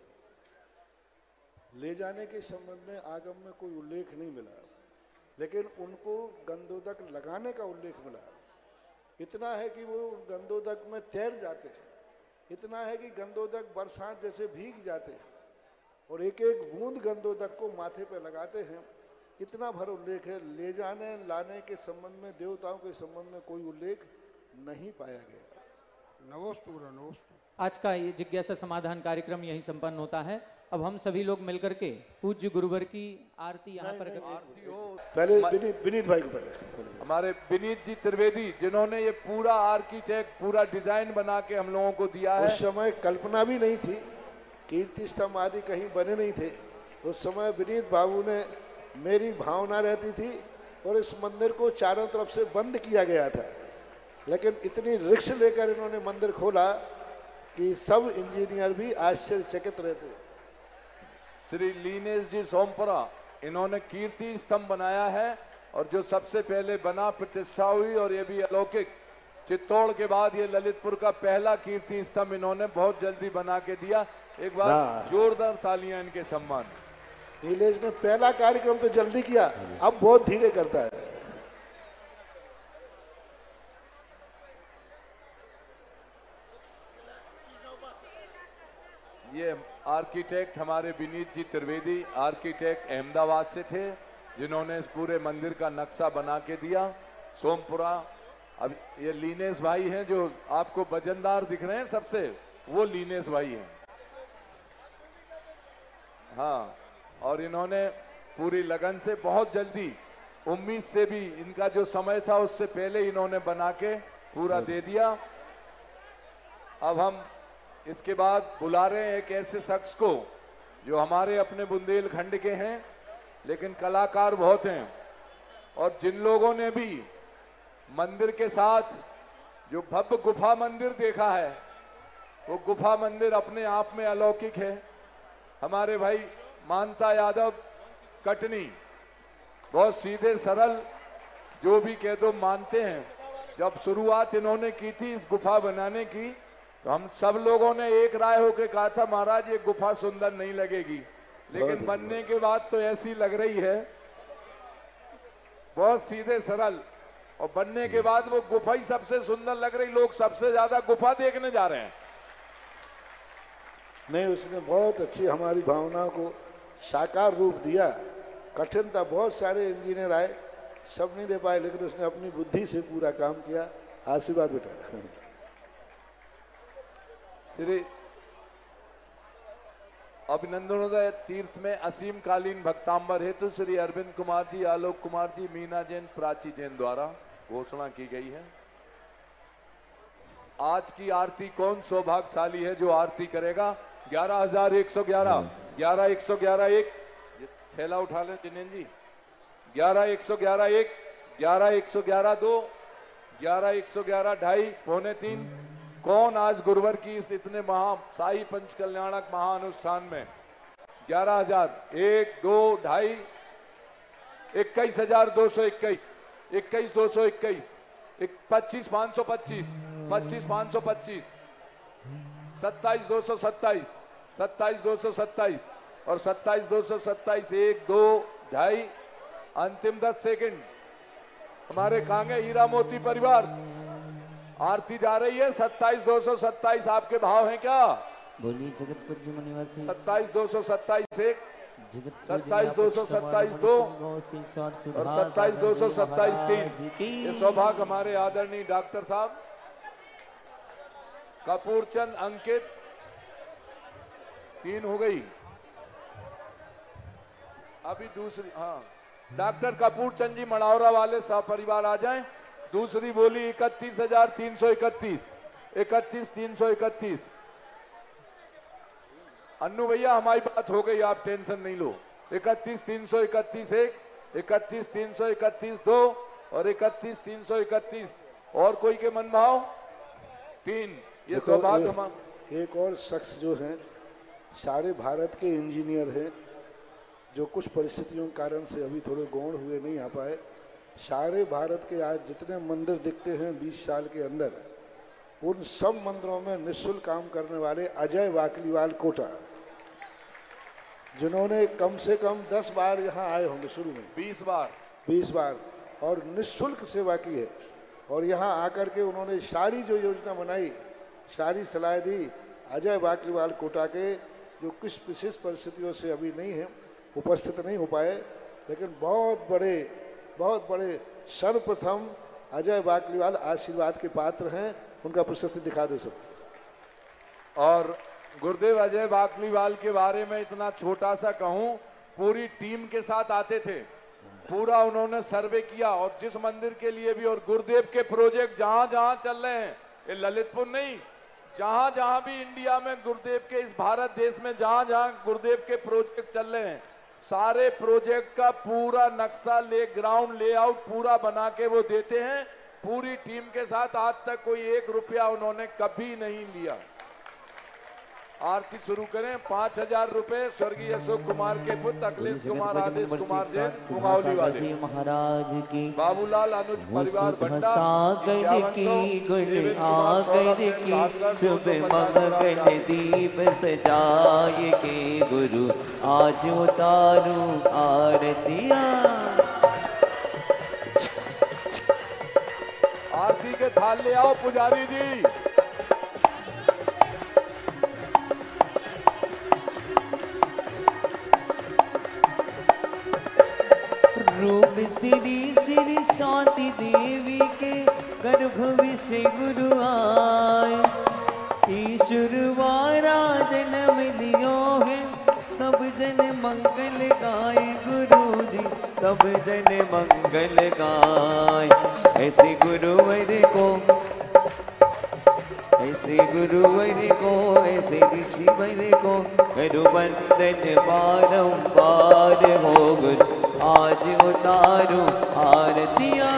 हैं। ले जाने के संबंध में आगम में कोई उल्लेख नहीं मिला, लेकिन उनको गंधोदक लगाने का उल्लेख मिला। इतना है कि वो गंधोदक में तैर जाते हैं, इतना है कि गंधोदक बरसात जैसे भीग जाते हैं और एक एक बूंद गंधोदक को माथे पे लगाते हैं। इतना भर उल्लेख है। ले जाने लाने के संबंध में, देवताओं के संबंध में कोई उल्लेख नहीं पाया गया। नमोस्तु नमोस्तु। आज का ये जिज्ञासा समाधान कार्यक्रम यहीं संपन्न होता है। अब हम सभी लोग मिलकर के पूज्य गुरुवर की आरती यहाँ पर आरती हो। पहले विनीत विनीत भाई को पहले हमारे विनीत जी त्रिवेदी जिन्होंने ये पूरा आर्किटेक्ट पूरा डिजाइन बना के हम लोगों को दिया है। उस समय कल्पना भी नहीं थी, कीर्ति स्तंभ आदि कहीं बने नहीं थे। उस समय विनीत बाबू ने, मेरी भावना रहती थी और इस मंदिर को चारों तरफ से बंद किया गया था, लेकिन इतनी रिस्क लेकर इन्होंने मंदिर खोला कि सब इंजीनियर भी आश्चर्यचकित रहते। श्री लीनेश जी सोमपुरा इन्होंने कीर्ति स्तंभ बनाया है और जो सबसे पहले बना प्रतिष्ठा हुई, और ये भी अलौकिक, चित्तौड़ के बाद ये ललितपुर का पहला कीर्ति स्तंभ इन्होंने बहुत जल्दी बना के दिया। एक बार जोरदार तालियां इनके सम्मान। नीलेश ने पहला कार्यक्रम तो जल्दी किया, अब बहुत धीरे करता है। ये आर्किटेक्ट हमारे विनीत जी त्रिवेदी आर्किटेक्ट अहमदाबाद से थे, जिन्होंने इस पूरे मंदिर का नक्शा बना के दिया। सोमपुरा, अब ये लीनेश भाई हैं जो आपको वजनदार दिख रहे हैं सबसे, वो लीनेश भाई हैं। हाँ, और इन्होंने पूरी लगन से बहुत जल्दी, उम्मीद से भी, इनका जो समय था उससे पहले इन्होंने बना के पूरा दे दिया। अब हम इसके बाद बुला रहे हैं एक ऐसे शख्स को जो हमारे अपने बुंदेलखंड के हैं लेकिन कलाकार बहुत हैं, और जिन लोगों ने भी मंदिर के साथ जो भव्य गुफा मंदिर देखा है, वो गुफा मंदिर अपने आप में अलौकिक है। हमारे भाई मानता यादव कटनी, बहुत सीधे सरल, जो भी कह दो मानते हैं। जब शुरुआत इन्होंने की थी इस गुफा बनाने की, तो हम सब लोगों ने एक राय होकर कहा था महाराज ये गुफा सुंदर नहीं लगेगी, लेकिन बनने के बाद तो ऐसी लग रही है, बहुत सीधे सरल, और बनने के बाद वो गुफा ही सबसे सुंदर लग रही। लोग सबसे ज्यादा गुफा देखने जा रहे हैं। नहीं, उसने बहुत अच्छी हमारी भावना को साकार रूप दिया। कठिन था, बहुत सारे इंजीनियर आए, सब नहीं दे पाए, लेकिन उसने अपनी बुद्धि से पूरा काम किया। आशीर्वाद बेटा। श्री अभिनंदनोदय तीर्थ में असीम कालीन भक्तांबर हेतु श्री अरविंद कुमार जी, आलोक कुमार जी, मीना जैन, प्राची जैन द्वारा घोषणा की गई है। आज की आरती कौन सौभाग्यशाली है जो आरती करेगा? ग्यारह हजार एक सौ ग्यारह, ग्यारह एक सौ ग्यारह एक, थैला उठा लें जिनेन जी। ग्यारह एक सौ ग्यारह एक, ग्यारह एक सौ ग्यारह दो, ग्यारह एक सौ ग्यारह ढाई, पौने तीन। कौन आज गुरुवर की इस इतने महा शाही पंच कल्याणक महाअनुष्ठान में ग्यारह हजार एक दो ढाई, इक्कीस हजार दो सौ इक्कीस, इक्कीस दो सौ इक्कीस, पच्चीस पाँच सौ पच्चीस, पच्चीस पाँच सौ पच्चीस, सत्ताईस दो सौ सत्ताईस, सत्ताईस दो सौ सत्ताईस और सत्ताईस दो सौ सत्ताईस, एक दो ढाई, अंतिम दस सेकंड। हमारे कांगे हीरा मोती परिवार आरती जा रही है। सत्ताईस दो सौ सत्ताईस आपके भाव हैं क्या? बोलिए जगत पूज्य मुनिवर से। सत्ताईस दो सौ सत्ताईस एक, सत्ताईस दो सौ सत्ताईस दो और सत्ताईस दो सौ सत्ताईस तीन। ये सौभाग्य हमारे आदरणीय डॉक्टर साहब कपूरचंद अंकित, तीन हो गई। अभी दूसरी, हाँ, डॉक्टर कपूरचंद जी मड़ौरा वाले सपरिवार आ जाएं। दूसरी बोली इकतीस हजार तीन सौ इकतीस, इकतीस तीन सौ इकतीस। अन्नू भैया हमारी बात हो गई, आप टेंशन नहीं लो। इकतीस तीन सौ इकतीस एक, इकतीस तीन सौ इकतीस दो और इकतीस तीन सौ इकतीस। और कोई के मन भाव? तीन। ये सौभाग्य हम एक और शख्स जो हैं, सारे भारत के इंजीनियर हैं, जो कुछ परिस्थितियों के कारण से अभी थोड़े गौण हुए, नहीं आ पाए। सारे भारत के आज जितने मंदिर दिखते हैं बीस साल के अंदर, उन सब मंदिरों में निःशुल्क काम करने वाले अजय वाकलीवाल कोटा, जिन्होंने कम से कम दस बार यहाँ आए होंगे, शुरू में बीस बार बीस बार और निःशुल्क सेवा की है। और यहाँ आकर के उन्होंने सारी जो योजना बनाई, सारी सलाह दी। अजय वाकलीवाल कोटा के, जो कुछ विशेष परिस्थितियों से अभी नहीं है, उपस्थित नहीं हो पाए, लेकिन बहुत बड़े बहुत बड़े सर्वप्रथम अजय वाकलीवाल आशीर्वाद के पात्र हैं। उनका प्रशस्ति दिखा दो सब। और गुरुदेव अजय बाकलीवाल के बारे में इतना छोटा सा कहूं, पूरी टीम के साथ आते थे, पूरा उन्होंने सर्वे किया और जिस मंदिर के लिए भी, और गुरुदेव के प्रोजेक्ट जहां जहां चल रहे हैं, ये ललितपुर नहीं, जहां जहां भी इंडिया में गुरुदेव के, इस भारत देश में जहां जहां गुरुदेव के प्रोजेक्ट चल रहे हैं, सारे प्रोजेक्ट का पूरा नक्शा, ले ग्राउंड लेआउट पूरा बना के वो देते हैं पूरी टीम के साथ। आज तक कोई एक रुपया उन्होंने कभी नहीं लिया। आरती शुरू करें। पांच हजार रुपए स्वर्गीय अशोक कुमार के पुत्र अखिलेश कुमार आदेश कुमार जैन कुमाऊली वाले महाराज की बाबूलाल अनुज परिवार भंडा सागर की गुण आगर की शुभ मंगल दीप सजाए के गुरु आज उतारू आरतियां। आरती के थाल ले आओ पुजारी जी। रूप श्री श्री शांति देवी के गर्भ विषय गुरु आए, ईश्वर वारा जन्म लियो है, सब जन मंगल गाए गुरु जी, सब जन मंगल गाए। ऐसे गुरुवर को, ऐसे गुरुवर को, ऐसे ऋषिवर को गुरु वंदन बारंबार हो गुरु आज उतारो आरतियां।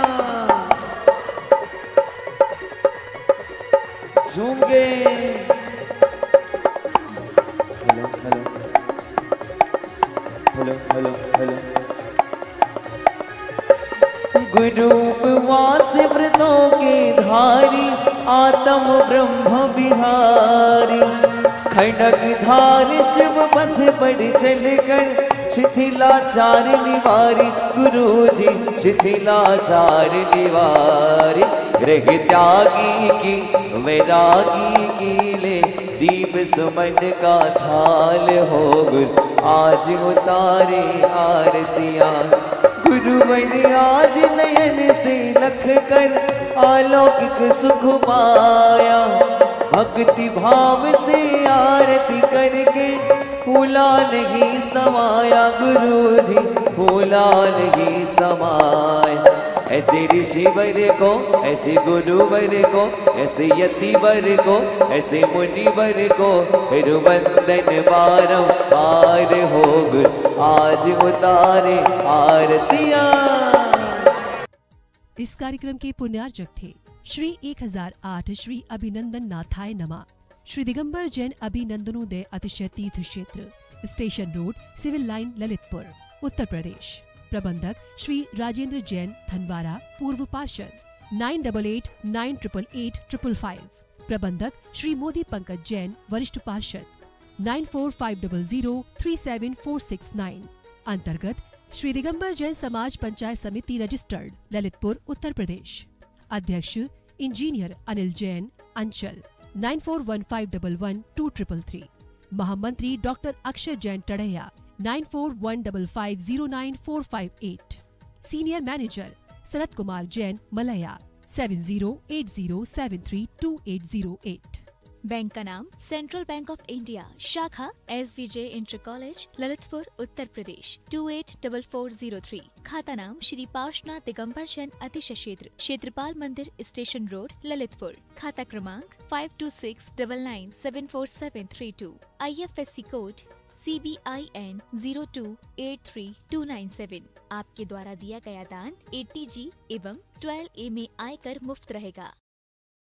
झूमगे hello hello hello hello hello. गुरु उपवास व्रतों के धारी, आत्म ब्रह्म बिहारी, खड़ग धार शिव पथ पर चलकर शिथिलाचार निवारी गुरु जी, शिथिलाचार निवारी। रह त्यागी की वैरागी की ले, दीप सुमन का थाल हो गुरु आज उतारे आरतियां। गुरुवर आज नयन से लख कर अलौकिक सुख पाया, भक्ति भाव से आरती करके फूला नहीं समाया गुरु जी, फूला नहीं समाया। ऐसे ऋषिवर को, ऐसे गुरुवर को, ऐसे यतिवर को, ऐसे मुनिवर को फिर वंदन बारंबार हो गुरु आज उतारे आरतियां। इस कार्यक्रम के पुण्यार्चक थे श्री एक हजार आठ श्री अभिनंदन नाथाय नमा, श्री दिगंबर जैन अभिनंदनोदय अतिशय तीर्थ क्षेत्र, station road, civil line, Lalitpur, Uttar Pradesh. प्रबंधक श्री राजेंद्र जैन धनवारा, पूर्व पार्षद। Nine double eight nine triple eight triple five. प्रबंधक श्री मोदी पंकज जैन, वरिष्ठ पार्षद। Nine four five double zero three seven four six nine. अंतर्गत श्री दिगंबर जैन समाज पंचायत समिति रजिस्टर्ड, ललितपुर, उत्तर प्रदेश। अध्यक्ष engineer Anil Jain, Anchal. Nine four one five double one two triple three. महामंत्री doctor Akshay Jain Tadaiya, nine four one five five zero nine four five eight. Senior manager Sharad Kumar Jain, Malaya, seven zero eight zero seven three two eight zero eight. Bank का नाम Central Bank of India, शाखा S V J inter college, Lalitpur, Uttar Pradesh, two eight double four zero three. खाता नाम श्री पार्श्वनाथ दिगंबर जैन अतिशय क्षेत्र, क्षेत्रपाल मंदिर, station road, Lalitpur. खाता क्रमांक five two six double nine seven four seven three two. I F S C code C B I N zero two eight three two nine seven. आपके द्वारा दिया गया दान एटी जी एवं ट्वेल्व ए में आयकर मुफ्त रहेगा।